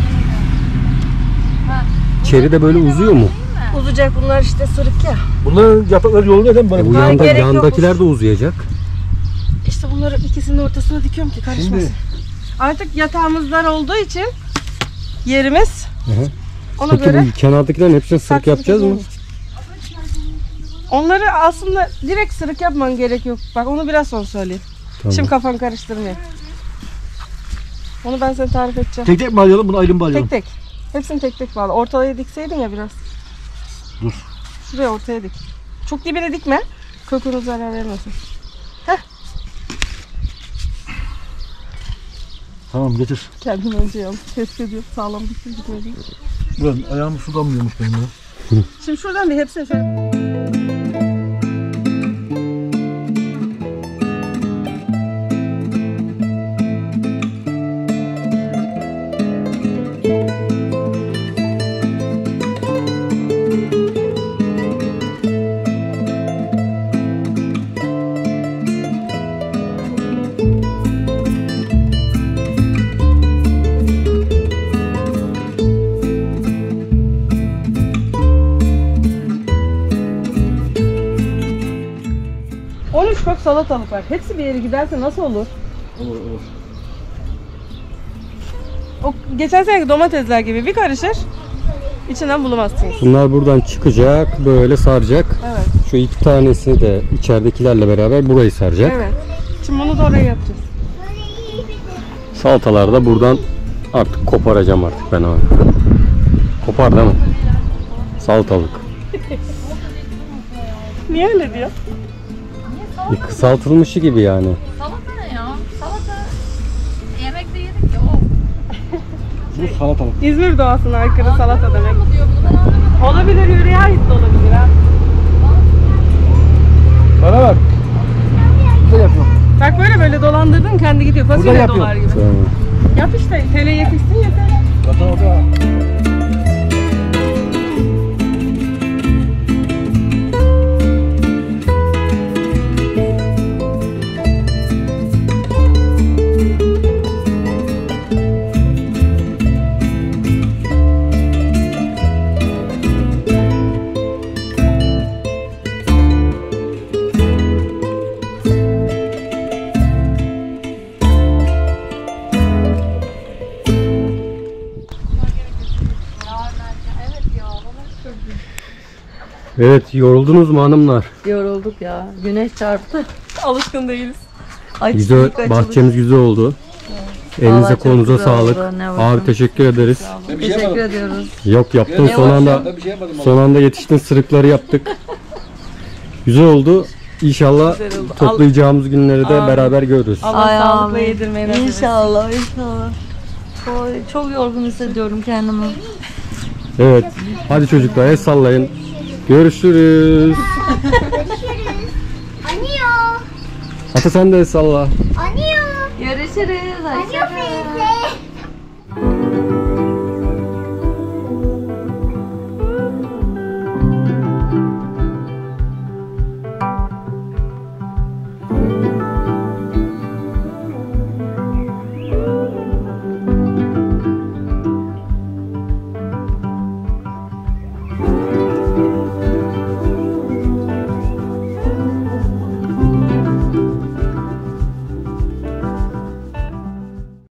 Speaker 4: Çeri de böyle uzuyor mu?
Speaker 2: Uzayacak bunlar işte sırık ya.
Speaker 9: Bunların yaprakları yolluyor değil mi?
Speaker 4: E bu
Speaker 2: Ha,
Speaker 4: yanda,
Speaker 2: gerek
Speaker 4: yandakiler
Speaker 2: yokmuş.
Speaker 4: de uzayacak.
Speaker 2: İşte bunları ikisinin ortasına dikiyorum ki karışmasın.
Speaker 9: Şimdi
Speaker 2: Artık yatağımız dar olduğu için yerimiz
Speaker 4: Hı hı.
Speaker 2: ona
Speaker 4: Peki
Speaker 2: göre
Speaker 4: bu kenardakilerin hepsini sırık
Speaker 2: saksı
Speaker 4: yapacağız mı?
Speaker 2: dikeceğiz. Onları aslında direkt sırık yapman gerek yok. Bak onu biraz sonra söyleyeyim.
Speaker 4: Tamam.
Speaker 2: Şimdi kafan karıştırmıyor. Onu ben sana tarif edeceğim.
Speaker 9: tek tek mi bağlayalım bunu ayrı mı bağlayalım?
Speaker 2: Tek tek. Hepsini tek tek bağla. Ortaya dikseydin ya biraz.
Speaker 9: Dur.
Speaker 2: Şuraya ortaya dik. Çok dibine dikme. Kökünü zarar vermesin.
Speaker 9: Tamam getir.
Speaker 2: Kendim önce yalnız test ediyorum. Sağlam diktim gitmedi.
Speaker 9: Ben ayağımı sudan mı benim ya?
Speaker 2: Şimdi şuradan bir hepsini şöyle. on üç kök salatalık var. Hepsi bir yere giderse nasıl olur?
Speaker 9: Olur olur.
Speaker 2: O geçen seneki domatesler gibi bir karışır. İçinden bulamazsınız.
Speaker 4: Bunlar buradan çıkacak, böyle saracak.
Speaker 2: Evet.
Speaker 4: Şu iki tanesini de içeridekilerle beraber burayı saracak.
Speaker 2: Evet. Şimdi bunu da oraya yapacağız.
Speaker 4: Salatalar da buradan artık koparacağım artık ben abi. Kopar değil mi? Salatalık.
Speaker 2: Niye öyle diyor?
Speaker 4: Bir kısaltılmışı gibi yani.
Speaker 1: Salata ne ya? Salata yemekte yedik ya o.
Speaker 9: Bu salatalık.
Speaker 2: İzmir doğasına aykırı salata demek.
Speaker 1: Mı diyor bunu ben anlamadım.
Speaker 2: Olabilir, yüreğe ait de olabilir ha.
Speaker 9: Bana bak. Güzel yapıyorum.
Speaker 2: Bak böyle böyle dolandırdın kendi gidiyor.
Speaker 9: Burada
Speaker 2: Fasulye
Speaker 9: yapıyorum.
Speaker 2: dolar gibi.
Speaker 4: Tamam.
Speaker 2: Yap işte. Tele yetişsin yeter.
Speaker 9: Zaten o da.
Speaker 4: Evet, yoruldunuz mu hanımlar?
Speaker 1: Yorulduk ya. Güneş çarptı. Alışkın değiliz. Ay,
Speaker 4: Güzel,
Speaker 1: çiçek
Speaker 4: bahçemiz güzel oldu. Elinize
Speaker 1: Vallahi çok
Speaker 4: kolunuza
Speaker 1: güzel
Speaker 4: sağlık.
Speaker 1: oldu, ne
Speaker 4: Abi
Speaker 1: bakın.
Speaker 4: teşekkür ederiz.
Speaker 9: Ben bir şey
Speaker 1: Teşekkür
Speaker 9: yapmadım.
Speaker 1: ediyoruz.
Speaker 4: Yok yaptın
Speaker 9: Ne
Speaker 4: son
Speaker 9: var?
Speaker 4: anda
Speaker 9: Ben bir şey yapmadım.
Speaker 4: son anda yetiştin, sırıkları yaptık. Güzel oldu. İnşallah
Speaker 2: Güzel oldu.
Speaker 4: toplayacağımız günleri de
Speaker 2: Amin.
Speaker 4: beraber görürüz.
Speaker 2: Allah
Speaker 1: Ay,
Speaker 2: sağlıkla
Speaker 1: amin.
Speaker 2: yedirmeyi nasip etsin.
Speaker 1: İnşallah, inşallah. Oy, çok yorgun hissediyorum kendimi.
Speaker 4: Evet. Hadi çocuklar el sallayın. Görüşürüz.
Speaker 8: Görüşürüz. Anio.
Speaker 4: Ata sen de el salla.
Speaker 8: Anio.
Speaker 1: Görüşürüz.
Speaker 8: Anio teyze.